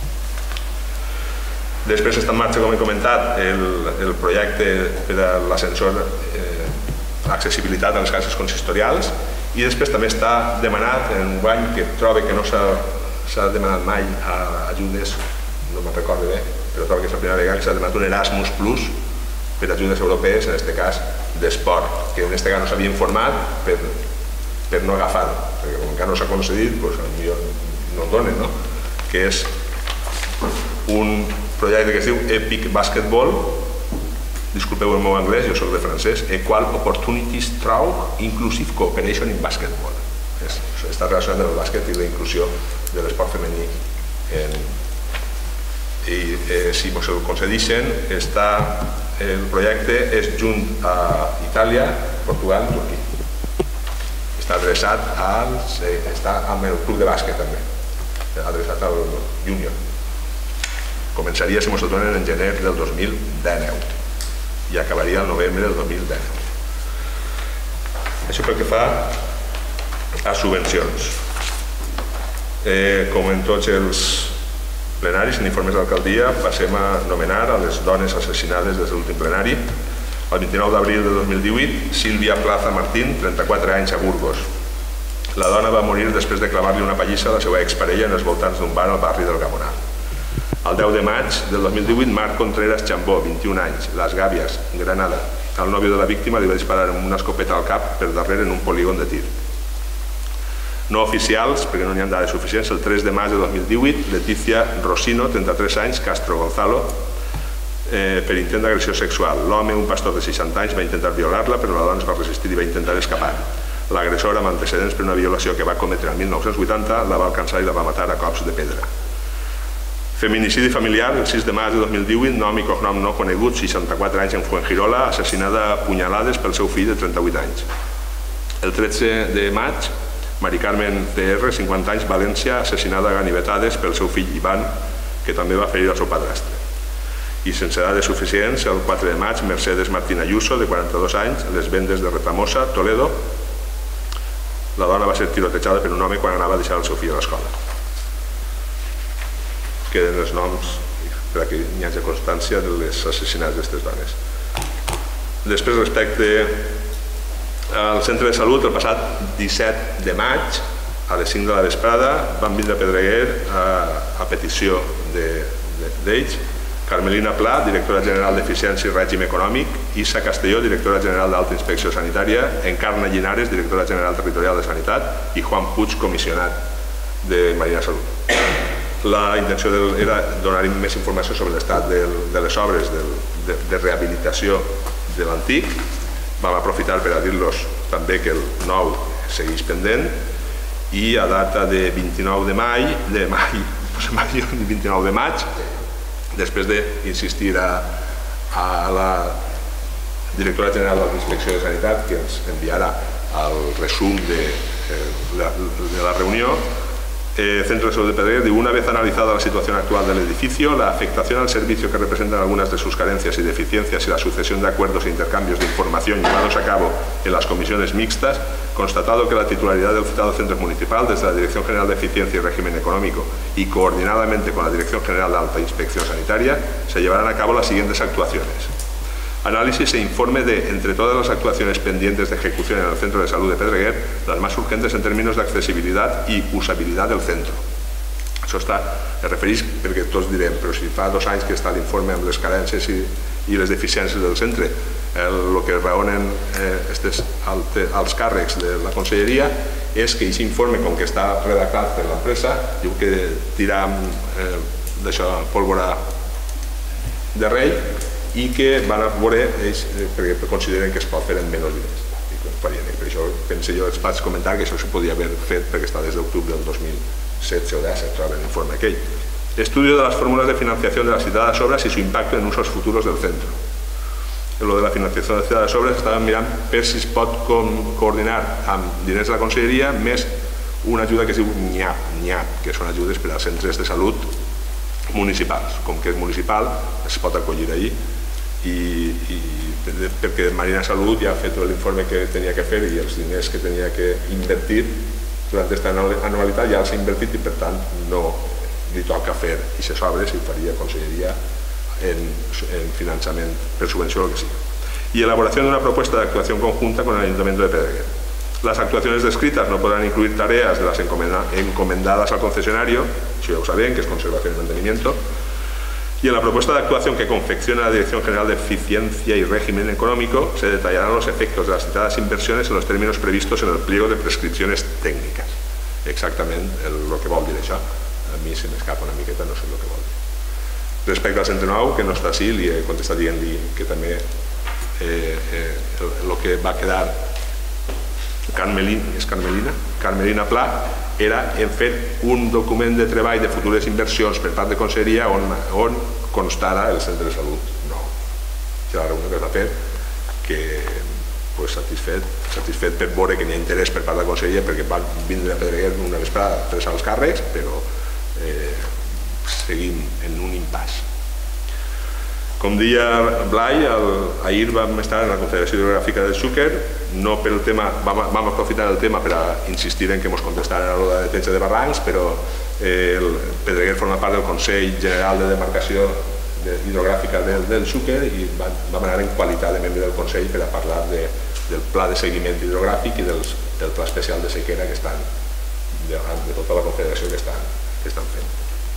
A: Després està en marxa, com he comentat, el, el projecte per a l'ascensor, eh, l'accessibilitat a les cases consistorials, i després també està demanat en un any que trobo que no s'ha demanat mai a ajudes, no me'n recordo bé, però trobo que és la primera vegada que s'ha demanat un Erasmus Plus per ajudes europees, en aquest cas d'esport, que en aquest cas no s'havia informat per, per no agafar-ho, perquè com encara no s'ha concedit, doncs potser no el donen, no? Que és un projecte que es diu Epic Basketball, disculpeu el meu anglès, jo soc de francès, Equal Opportunities Through Inclusive Cooperation in Basketball. És, està relacionat amb el bàsquet i la inclusió de l'esport femení. En, I eh, si us el concedeixen, està, el projecte és junt a Itàlia, Portugal i Turquia. Està adreçat als, eh, està amb el club de bàsquet també, adreçat al júnior. Començaria, si mos el donen, en gener del dos mil dinou i acabaria el novembre del dos mil dinou. Això pel que fa a subvencions. Eh, com en tots els plenaris, en informes d'alcaldia, passem a nomenar a les dones assassinades des de l'últim plenari. El vint-i-nou d'abril de dos mil divuit, Sílvia Plaza Martín, trenta-quatre anys, a Burgos. La dona va morir després de clavar-li una pallissa a la seva exparella en els voltants d'un bar al barri del Gamonal. El deu de maig del dos mil divuit, Marc Contreras Chambó, vint-i-un anys, Las Gàbies, Granada. El nòvio de la víctima li va disparar amb una escopeta al cap per darrere en un polígon de tir. No oficials, perquè no n'hi ha dades suficients, el tres de maig de dos mil divuit, Leticia Rosino, trenta-tres anys, Castro Gonzalo, per intent d'agressió sexual. L'home, un pastor de seixanta anys, va intentar violar-la, però la dona es va resistir i va intentar escapar. L'agressor, amb antecedents per una violació que va cometre el mil nou-cents vuitanta, la va alcançar i la va matar a cops de pedra. Feminicidi familiar, el sis de març de dos mil divuit, nom i cognom no conegut, seixanta-quatre anys en Fuengirola, assassinada a punyalades pel seu fill de trenta-vuit anys. El tretze de maig, Mari Carmen T R, cinquanta anys, València, assassinada a ganivetades pel seu fill Ivan, que també va ferir el seu padrastre. I sense dades suficients, el quatre de maig, Mercedes Martín Ayuso, de quaranta-dos anys, les Vendes de Retamosa, Toledo. La dona va ser tirotejada per un home quan anava a deixar el seu fill a l'escola. Queden els noms perquè n'hi hagi constància dels assassinats d'aquestes dones. Després, respecte al centre de salut, el passat disset de maig, a les cinc de la vesprada, van vindre a Pedreguer a petició d'ells, Carmelina Pla, directora general d'Eficiència i Règim Econòmic, Issa Castelló, directora general d'Alta Inspecció Sanitària, Encarna Llinares, directora general territorial de Sanitat, i Juan Puig, comissionat de Marina Salut. La intenció era donar més informació sobre l'estat de les obres de rehabilitació de l'antic. Vam aprofitar per a dir-los també que el nou segueix pendent i a data de vint-i-nou de maig, de maig, vint-i-nou de maig, després d'insistir a la directora general de la Inspecció de Sanitat, que ens enviarà el resum de la reunió, Centro de Salud de Pedreguer diu: una vez analizada la situación actual del edificio, la afectación al servicio que representan algunas de sus carencias y deficiencias y la sucesión de acuerdos e intercambios de información llevados a cabo en las comisiones mixtas, constatado que la titularidad del citado centro municipal desde la Dirección General de Eficiencia y Régimen Económico y coordinadamente con la Dirección General de Alta Inspección Sanitaria, se llevarán a cabo las siguientes actuaciones. Análisis e informe de, entre todas las actuaciones pendientes de ejecución en el Centro de Salud de Pedreguer, las más urgentes en términos de accesibilidad y usabilidad del centro. Això està, es refereix perquè tots direm, però si fa dos anys que està l'informe amb les carències i, i les deficiències del centre, el, el que raonen eh, estes, alte, els càrrecs de la conselleria és que aquest informe, com que està redactat per l'empresa, diu que tira eh, d'això pólvora de rei, i que van a veure ells perquè consideren que es pot fer en menys diners. Per això penso jo, els vaig comentar que això s'ho podia haver fet perquè està des d'octubre del dos mil setze o deu, troba l'informe aquell. Estudio de las fórmulas de financiación de las citadas obras y su impacto en usos futuros del centro. Lo de la financiació de les citades obres estàvem mirant per si es pot coordinar amb diners de la conselleria més una ajuda que es diu nyap, nyap, que són ajudes per als centres de salut municipals. Com que és municipal, es pot acollir allí i, i perquè Marina Salut ja ha fet l'informe que tenia que fer i els diners que tenia que invertir durant aquesta anualitat ja els ha invertit i per tant no li toca fer aquestes obres i faria conselleria en, en finançament per subvenció o el que sigui. Y elaboración de una propuesta de actuación conjunta con el Ayuntamiento de Pedreguer. Las actuaciones descritas no podrán incluir tareas de las encomendadas al concesionario, eso ya lo saben, que es conservación y mantenimiento. Y en la propuesta de actuación que confecciona la Dirección General de Eficiencia y Régimen Económico se detallarán los efectos de las citadas inversiones en los términos previstos en el pliego de prescripciones técnicas. Exactament el, lo que vol dir això. A mi se m'escapa una miqueta, no sé el que vol dir. Respecte al centre nou, que no està així, li he contestat dient-li que també eh, eh, el, el que va quedar Carmelina, és Carmelina? Carmelina Pla, era en fer un document de treball de futures inversions per part de conselleria on, on constara el centre de salut nou. Això és la reunió que es va fer, que pues, satisfet, satisfet per veure que n'hi ha interès per part de la conselleria perquè van vindre a Pedreguer una vesprada a pressar els càrrecs, però eh, seguim en un impàs. Com deia Blai, el, ahir vam estar en la Confederació Hidrogràfica del Xúquer, no per el tema, vam, vam aprofitar el tema per a insistir en que ens contestaran a la defensa de barrancs, però eh, el Pedreguer forma part del Consell General de Demarcació de, Hidrogràfica del, del Xúquer i vam, vam anar en qualitat de membre del Consell per a parlar de, del pla de seguiment hidrogràfic i dels, del pla especial de sequera que estan, de, de tota la Confederació que estan, que estan fent.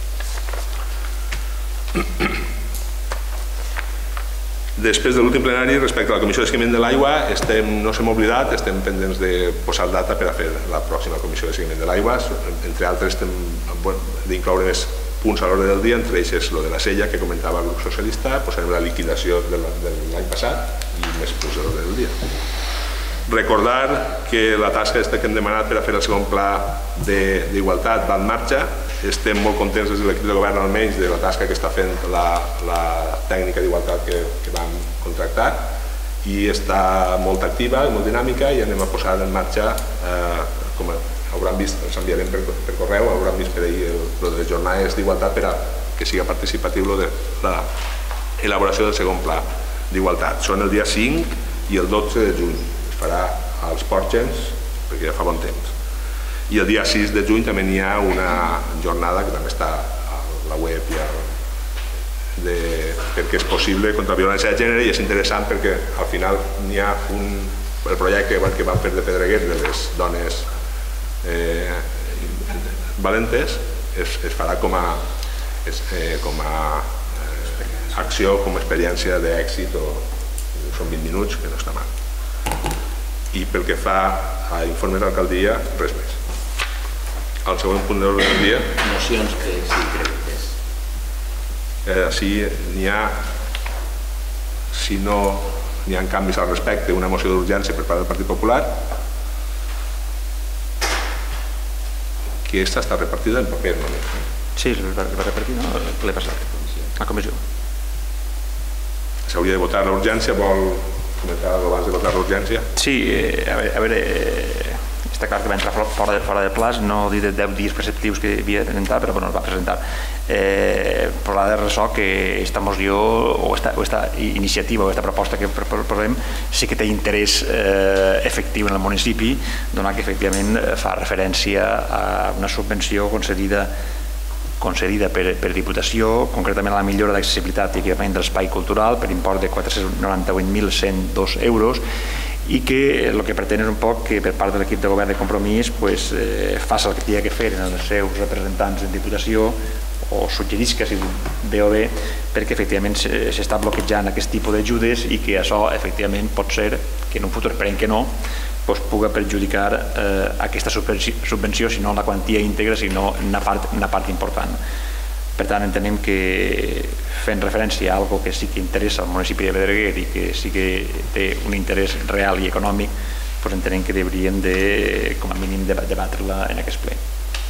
A: Després de l'últim plenari, respecte a la Comissió de Seguiment de l'Aigua, no s'hem oblidat, estem pendents de posar data per a fer la pròxima Comissió de Seguiment de l'Aigua. Entre altres, d'incloure més punts a l'ordre del dia, entre ells és el de la sella que comentava el grup socialista, posarem la liquidació de l'any passat i més punts a l'ordre del dia. Recordar que la tasca que hem demanat per a fer el segon pla d'igualtat va en marxa. Estem molt contents des de l'equip de govern almenys de la tasca que està fent la tècnica d'igualtat que vam contractar i està molt activa i molt dinàmica i anem a posar en marxa, com hauran vist, ens enviarem per correu, hauran vist per ahir les jornades d'igualtat per a que siga participatiu l'elaboració del segon pla d'igualtat. Són el dia cinc i el dotze de juny. Farà als Portgens, perquè ja fa bon temps. I el dia sis de juny també n'hi ha una jornada que també està a la web ja perquè és possible contra la violència de gènere i és interessant perquè al final n'hi ha el projecte que van fer de Pedreguer de les dones valentes es farà com a acció, com a experiència d'èxit, són vint minuts, que no està mal. I pel que fa a informes d'alcaldia, res més. El segon punt de l'ordre del dia...
B: Mocions que sí, cregues.
A: Si n'hi ha... Si no n'hi ha canvis al respecte, una moció d'urgència per part del Partit Popular, que aquesta està repartida en paper, no?
G: Sí, es va repartir, no? L'he passat, a comissió.
A: S'hauria de votar l'urgència, vol... comentar abans de votar l'urgència?
G: Sí, a veure, està clar que va entrar fora de plaç, no dir de deu dies preceptius que havia de presentar, però no es va presentar. Però de ressò que aquesta moció o aquesta iniciativa o aquesta proposta que proposem sí que té interès efectiu en el municipi, donat que efectivament fa referència a una subvenció concedida concedida per Diputació, concretament a la millora d'accessibilitat i equipament de l'espai cultural per import de quatre-cents noranta-vuit mil cent dos euros i que el que pretén és un poc que per part de l'equip de govern de Compromís faci el que tingui que fer en els seus representants en Diputació o suggerisca si bé o bé perquè efectivament s'està bloquejant aquest tipus d'ajudes i que això efectivament pot ser que en un futur esperem que no pugui perjudicar aquesta subvenció, si no la quantia íntegra, sinó una part important. Per tant, entenem que fent referència a alguna cosa que sí que interessa al municipi de Pedreguer i que sí que té un interès real i econòmic, entenem que hauríem de, com a mínim, debatre-la en aquest ple.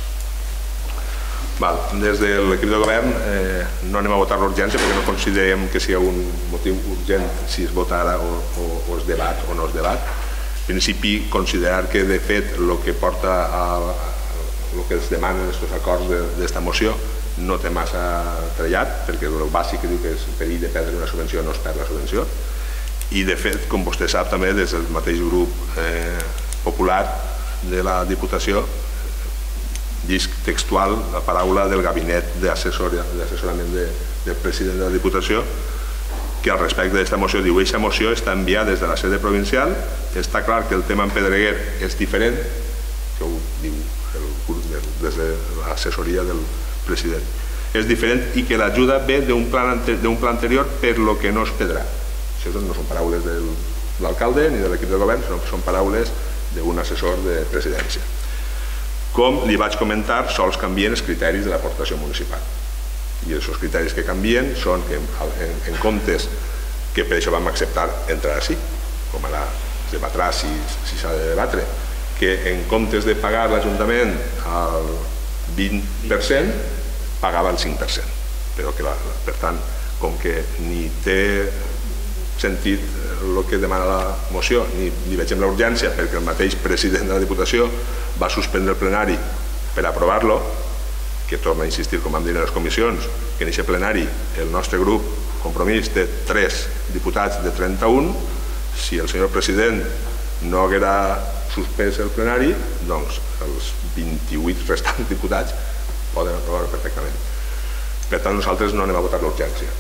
A: Des de l'equip de govern no anem a votar l'urgència perquè no considerem que sigui un motiu urgent si es vota ara o es debat o no es debat. En principi, considerar que de fet el que porta a el que es demanen aquests acords d'esta moció no té massa trellat perquè el bàsic que diu que és perill de perdre una subvenció no es perd la subvenció i de fet, com vostè sap també des del mateix grup popular de la Diputació llisc textual la paraula del gabinet d'assessorament del president de la Diputació que al respecte d'aquesta moció diu aquesta moció està enviada des de la sede provincial, està clar que el tema en Pedreguer és diferent, que ho diu des de l'assessoria del president, és diferent i que l'ajuda ve d'un pla anterior per lo que no es perdrà. Això no són paraules de l'alcalde ni de l'equip de govern, sinó que són paraules d'un assessor de presidència. Com li vaig comentar, sols canvien els criteris de l'aportació municipal. I els criteris que canvien són que en comptes que per això vam acceptar entrar així, com ara es debatrà si s'ha de debatre, que en comptes de pagar l'Ajuntament el vint per cent, pagava el cinc per cent. Però que, per tant, com que ni té sentit el que demana la moció, ni vegem la urgència perquè el mateix president de la Diputació va suspendre el plenari per aprovar-lo, que torna a insistir, com vam dir en les comissions, que en aquest plenari el nostre grup Compromís té tres diputats de trenta-un, si el senyor president no haguera suspès el plenari, doncs els vint-i-vuit restants diputats poden aprovar perfectament. Per tant, nosaltres no anem a votar l'urgència.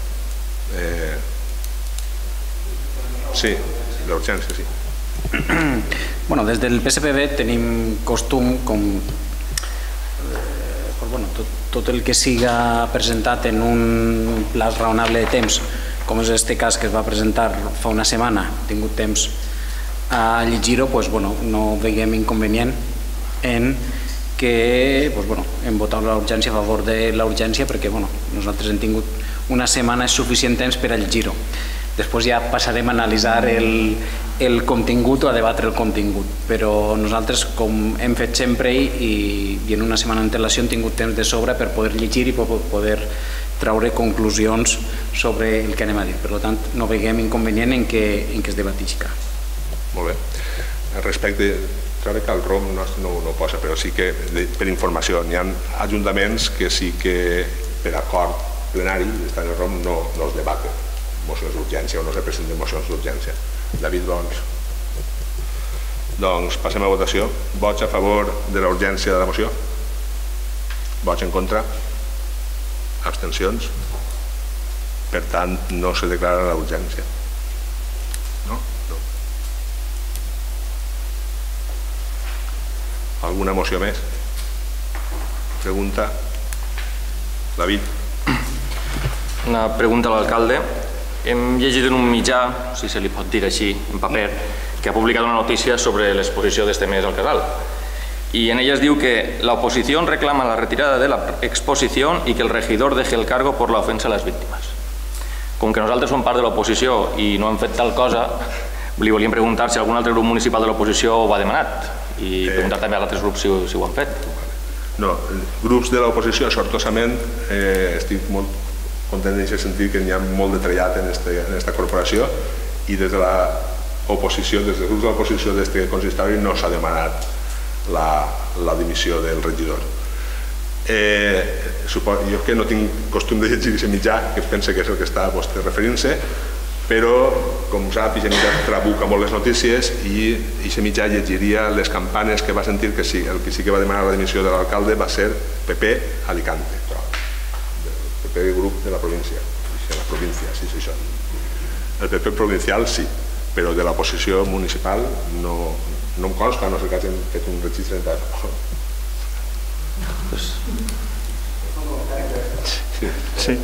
A: Sí, l'urgència, sí.
F: Bueno, des del P S P B tenim costum com Bueno, tot, tot el que siga presentat en un plaç raonable de temps, com és aquest cas que es va presentar fa una setmana, he tingut temps a llegir-ho, doncs, bueno, no veiem inconvenient en que pues, bueno, hem votat l'urgència a favor de l'urgència perquè bueno, nosaltres hem tingut una setmana suficient temps per a llegir-ho. Després ja passarem a analitzar el, el contingut o a debatre el contingut, però nosaltres, com hem fet sempre i, i en una setmana d'antelació hem tingut temps de sobre per poder llegir i per poder traure conclusions sobre el que anem a dir. Per tant, no veiem inconvenient en que, en que es debatisca.
A: Molt bé. Respecte, crec que el R O M nostre no ho posa, però sí que per informació, n'hi ha ajuntaments que sí que per acord plenari d'estar en el R O M no, no es debaten mocions d'urgència o no se presenten mocions d'urgència. David, doncs, doncs passem a votació. Vots a favor de la urgència de la moció? Vots en contra? Abstencions? Per tant, no se declara la urgència. No? No. Alguna moció més? Pregunta? David?
E: Una pregunta a l'alcalde. Hem llegit en un mitjà, si se li pot dir així, en paper, que ha publicat una notícia sobre l'exposició d'este mes al casal. Y en ella es diu que la oposición reclama la retirada de la exposición y que el regidor deje el cargo por la ofensa a les víctimes. Com que nosaltres som part de l'oposició i no hem fet tal cosa, li volíem preguntar si algun altre grup municipal de l'oposició ho ha demanat i preguntar també a altres grups si, si ho han fet.
A: No, grups de l'oposició, sortosament, eh, estic molt content en aquest sentit que n'hi ha molt de treballat en aquesta corporació i des de l'oposició, des dels grups de l'oposició d'aquest consistori no s'ha demanat la, la dimissió del regidor. Eh, suposo, jo que no tinc costum de llegir aquest mitjà, que pense que és el que està vostè referint-se, però com sap, aquest mitjà trabuca molt les notícies i aquest mitjà llegiria les campanes que va sentir que sí, el que sí que va demanar la dimissió de l'alcalde va ser P P Alicante, el P P grup de la província, de la província, sí, sí, això. El P P provincial sí, però de l'oposició municipal no, no em consta, no sé que hagin fet un registre de...
F: Sí. Sí.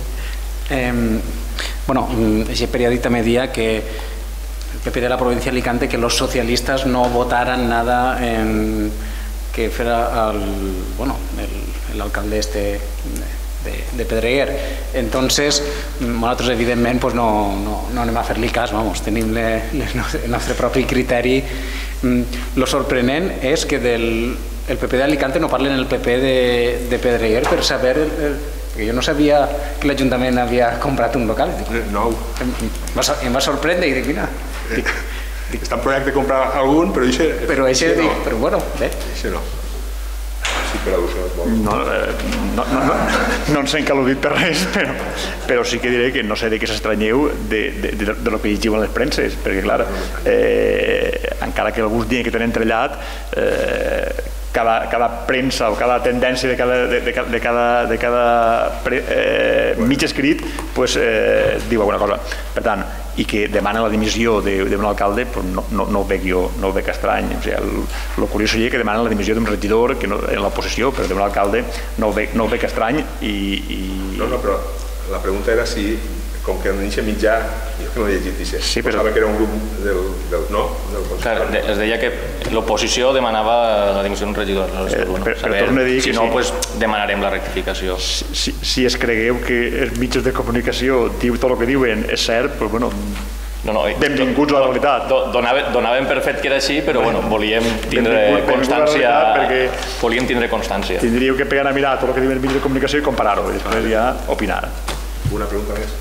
F: Eh, bueno, ese periódico també dia que el P P de la provincia de Alicante que los socialistas no votaran nada en que fuera el, bueno, el, el alcalde este de, de Pedreguer. Entonces, nosaltres evidentment pues no, no, no anem a fer-li cas, vamos, tenim le, le, el nostre propi criteri. Lo sorprenent és que del el P P de Alicante no parlen el P P de, de Pedreguer per saber el, el, perquè jo no sabia que l'Ajuntament havia comprat un local.
A: No.
F: Em, em va sorprendre i dic, mira, dic,
A: dic, està en projecte de comprar algun, però això...
F: Però això, dic, però bueno, bé.
A: Això no. Sí, per al·lusió.
G: No, no, no, no, no ens hem caludit per res, però, però sí que diré que no sé de què s'estranyeu de, de, de, de lo que llegiu en les premses, perquè clar, eh, encara que alguns diuen que tenen trellat, eh, Cada, cada premsa o cada tendència de cada, de, de, de cada, de cada pre, eh, mig escrit pues, eh, diu alguna cosa. Per tant, i que demana la dimissió d'un alcalde, pues no, no, no ho veig jo, no ho veig estrany. O sigui, el, el curiós seria que demana la dimissió d'un regidor que no, en l'oposició, però d'un alcalde no ho veig, no ho veig estrany. I, i...
A: No, no, però la pregunta era si, com que en aquest mitjà, jo que no he llegit això, sí, però... que era un grup del, del no? Del
E: Clar, de, es deia que l'oposició demanava la dimissió d'un regidor. No? Eh, bueno,
G: però, saber, però dir
E: si
G: que
E: no,
G: sí.
E: pues, demanarem la rectificació.
G: Si, si, si es cregueu que els mitjans de comunicació diu tot el que diuen és cert, pues, bueno,
E: no, no,
G: benvinguts a la realitat.
E: Do, donàvem, donàvem per fet que era així, però bueno, volíem tindre constància. Perquè volíem tindre constància.
G: Tindríeu que pegar a mirar tot el que diuen els mitjans de comunicació i comparar-ho, i després ja opinar.
A: Una pregunta més.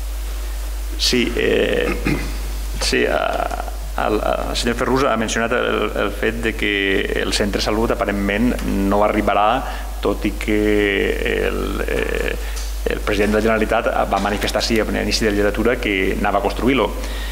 G: Sí, eh, sí el, el senyor Ferrús ha mencionat el, el fet de que el centre de salut aparentment no arribarà, tot i que el, eh, el president de la Generalitat va manifestar sí, a l'inici de la legislatura que anava a construir-lo.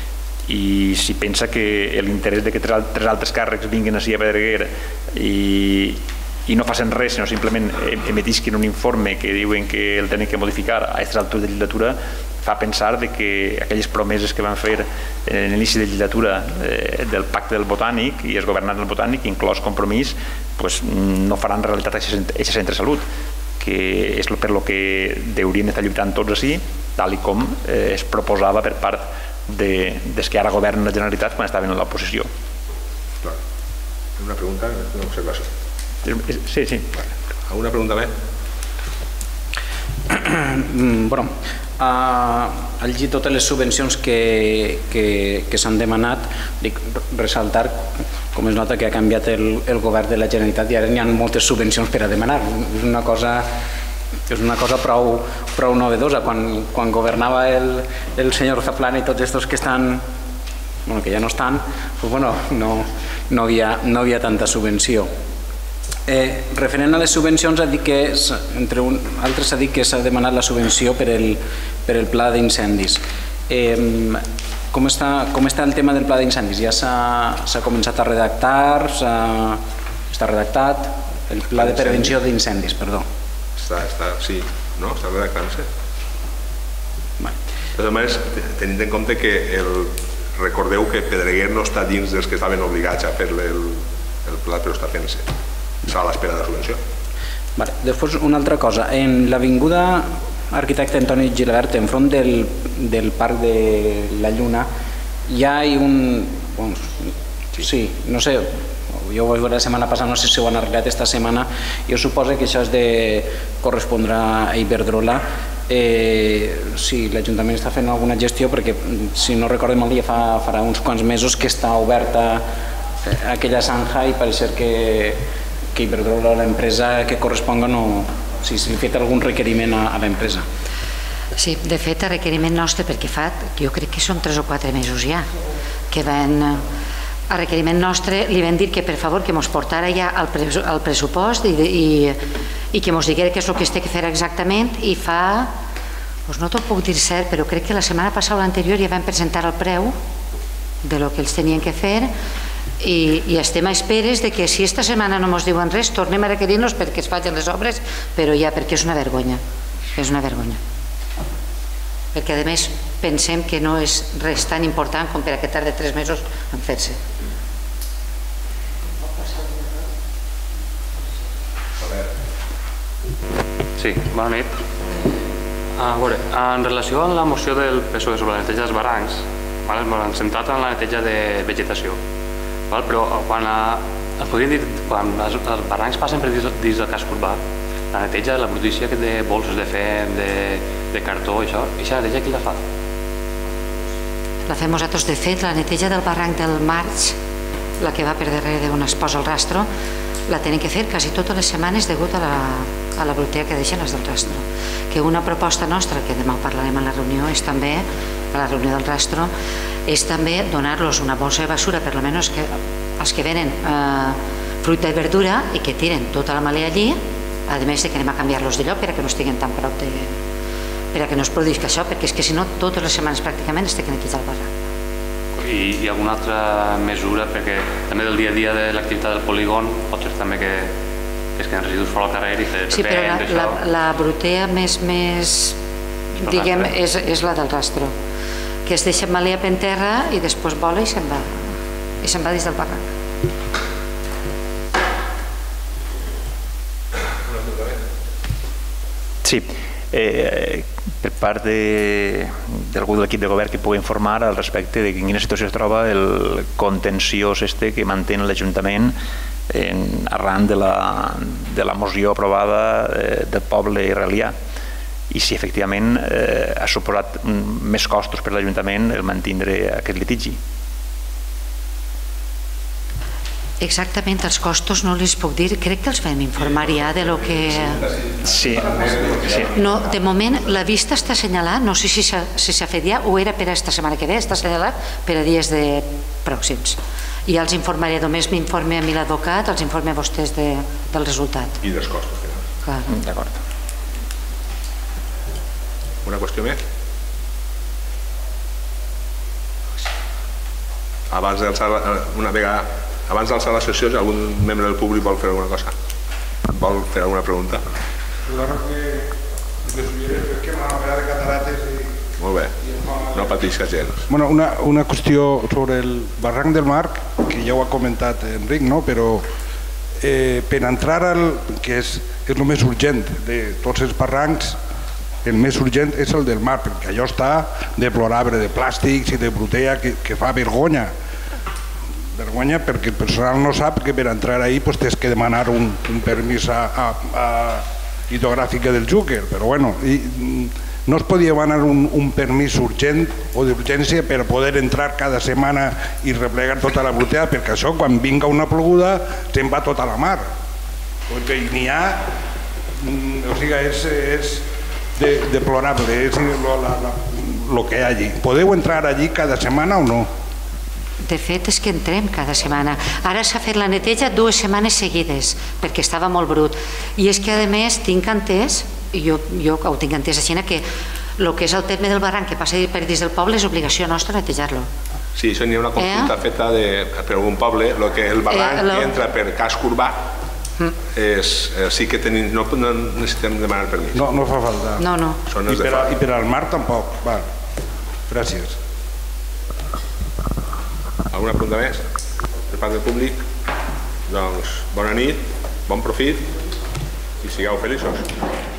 G: I si pensa que l'interès de que tres, tres altres càrrecs vinguin així a Pedreguer i, i no facin res, sinó simplement emetisquen un informe que diuen que el tenen que modificar a aquestes altures de legislatura, fa pensar de que aquelles promeses que van fer en l'inici de legislatura eh, del pacte del botànic i els governants del botànic, inclòs compromís, pues, no faran realitat aquest centre de salut, que és per lo que haurien d'estar lluitant tots així, tal i com eh, es proposava per part de, des que ara governen la Generalitat quan estaven en l'oposició.
A: Una pregunta, una observació.
G: Sí, sí.
A: Alguna pregunta més?
F: Bueno, al llegir totes les subvencions que s'han demanat, dic, ressaltar com es nota que ha canviat el govern de la Generalitat i ara n'hi ha moltes subvencions per a demanar. És una cosa és una cosa prou novedosa. Quan governava el senyor Zaplana i tots aquests que estan, que ja no estan, no hi havia tanta subvenció. Referent a les subvencions, entre altres s'ha dit que s'ha demanat la subvenció per al pla d'incendis. Com està el tema del pla d'incendis? Ja s'ha començat a redactar? Està redactat? El pla de prevenció d'incendis, perdó.
A: Sí, no? Està redactant-se. De totes maneres, tenint en compte que recordeu que Pedreguer no està dins dels que estaven obligats a fer el pla, però està fent-se. Està a l'espera de la subvenció.
F: Després, una altra cosa. En l'avinguda Arquitecte Antoni Gilabert, enfront del Parc de la Lluna, hi ha un... Sí, no sé, jo ho vaig veure la setmana passada, no sé si ho han arreglat esta setmana, jo suposo que això és de correspondre a Iberdrola. Sí, l'Ajuntament està fent alguna gestió perquè, si no recordo malament, ja farà uns quants mesos que està oberta aquella zanja i pareix ser que que Iberdrola, l'empresa que corresponga, si li ha fet algun requeriment a l'empresa.
D: Sí, de fet, el requeriment nostre, perquè fa, jo crec que són tres o quatre mesos ja, que van... A requeriment nostre li van dir que per favor que ens portara ja el pressupost i que ens diguera què és el que es té que fer exactament, i fa, no t'ho puc dir cert, però crec que la setmana passada o l'anterior ja van presentar el preu de lo que ells tenien que fer, i estem a esperes que si esta setmana no ens diuen res tornem a requerir-nos perquè es facin les obres, però ja perquè és una vergonya, és una vergonya, perquè a més pensem que no és res tan important com per a que tardi tres mesos en fer-se.
J: Sí, bona nit. A veure, en relació amb la moció del P S O E sobre la neteja dels barrancs, ens hem centrat en la neteja de vegetació, però quan els barrancs passen per dins del casc urbà, la neteja, la brutícia de bolses de fem, de cartó, això, aquesta neteja qui la fa?
D: La fem nosaltres. De fet, la neteja del barranc del March, la que va per darrere d'on es posa el rastro, la tenen que fer quasi totes les setmanes degut a la brutea que deixen les del rastro. Que una proposta nostra, que demà parlarem a la reunió, és també, a la reunió del rastro, és també donar-los una bossa de basura, per almenys els que venen fruita i verdura, i que tiren tota la malea allí, a més que anem a canviar-los de lloc perquè no estiguen tan prop de... perquè no es produïsca això, perquè és que si no totes les setmanes pràcticament es té que netejar el barranc.
J: I alguna altra mesura, perquè també del dia a dia de l'activitat del polígon pot ser també que es queden residus fora al carrer i fer
D: sí, però la brutea més diguem és la del rastro, que es deixa malea per terra i després vola i se'n va i se'n va dins del barranc.
G: Sí, per part d'algú de l'equip de govern que pugui informar al respecte de en quina situació es troba el contenciós este que manté l'Ajuntament arran de la moció aprovada del poble israelià, i si efectivament ha suposat més costos per l'Ajuntament el mantindre aquest litigi.
D: Exactament, els costos no els puc dir, crec que els vam informar ja de lo que...
G: Sí.
D: No, de moment la vista està assenyalat, no sé si s'ha fet ja o era per a esta setmana que ve, està assenyalat per a dies pròxims. I ja els informaré, només m'informe a mi l'advocat, els informe a vostès del resultat.
A: I dels costos.
G: D'acord.
A: Una qüestió més? Abans d'alçar una vegada... Abans d'alçar la sessió, si algun membre del públic vol fer alguna cosa, vol fer alguna pregunta.
K: Perdona que suggereix que m'ha de catarates i...
A: Molt bé, no patisca gens.
K: Bueno, una qüestió sobre el barranc del Marc, que ja ho ha comentat Enric, però per entrar al... que és el més urgent de tots els barrancs, el més urgent és el del Marc, perquè allò està deplorable, de plàstics i de brutea que fa vergonya. vergonya perquè el personal no sap que per entrar ahí pues, tens que demanar un, un permís a, a, a hidrogràfica del Xúquer, però bueno, i, no es podia demanar un, un permís urgent o d'urgència per poder entrar cada setmana i replegar tota la bruteada, perquè això quan vinga una ploguda se'n va tota la mar, perquè n'hi ha, o sigui, és, és de, deplorable, és el que hi ha allí. Podeu entrar allí cada setmana o no?
D: De fet, és que entrem cada setmana. Ara s'ha fet la neteja dues setmanes seguides, perquè estava molt brut. I és que, a més, tinc entès, jo, jo ho tinc entès així, que el que és el terme del barranc que passa per dins del poble és obligació nostra netejar-lo.
A: Sí, això n'hi ha una consulta eh? feta de, per algun poble, el que el barranc eh, lo... que entra per casc urbà, és, eh, sí que tenim, no, no necessitem demanar permís.
K: No, no fa falta.
D: No, no.
K: I per, a, I per al mar tampoc. Va. Gràcies.
A: Alguna pregunta més per part del públic? Doncs bona nit, bon profit i sigueu feliços.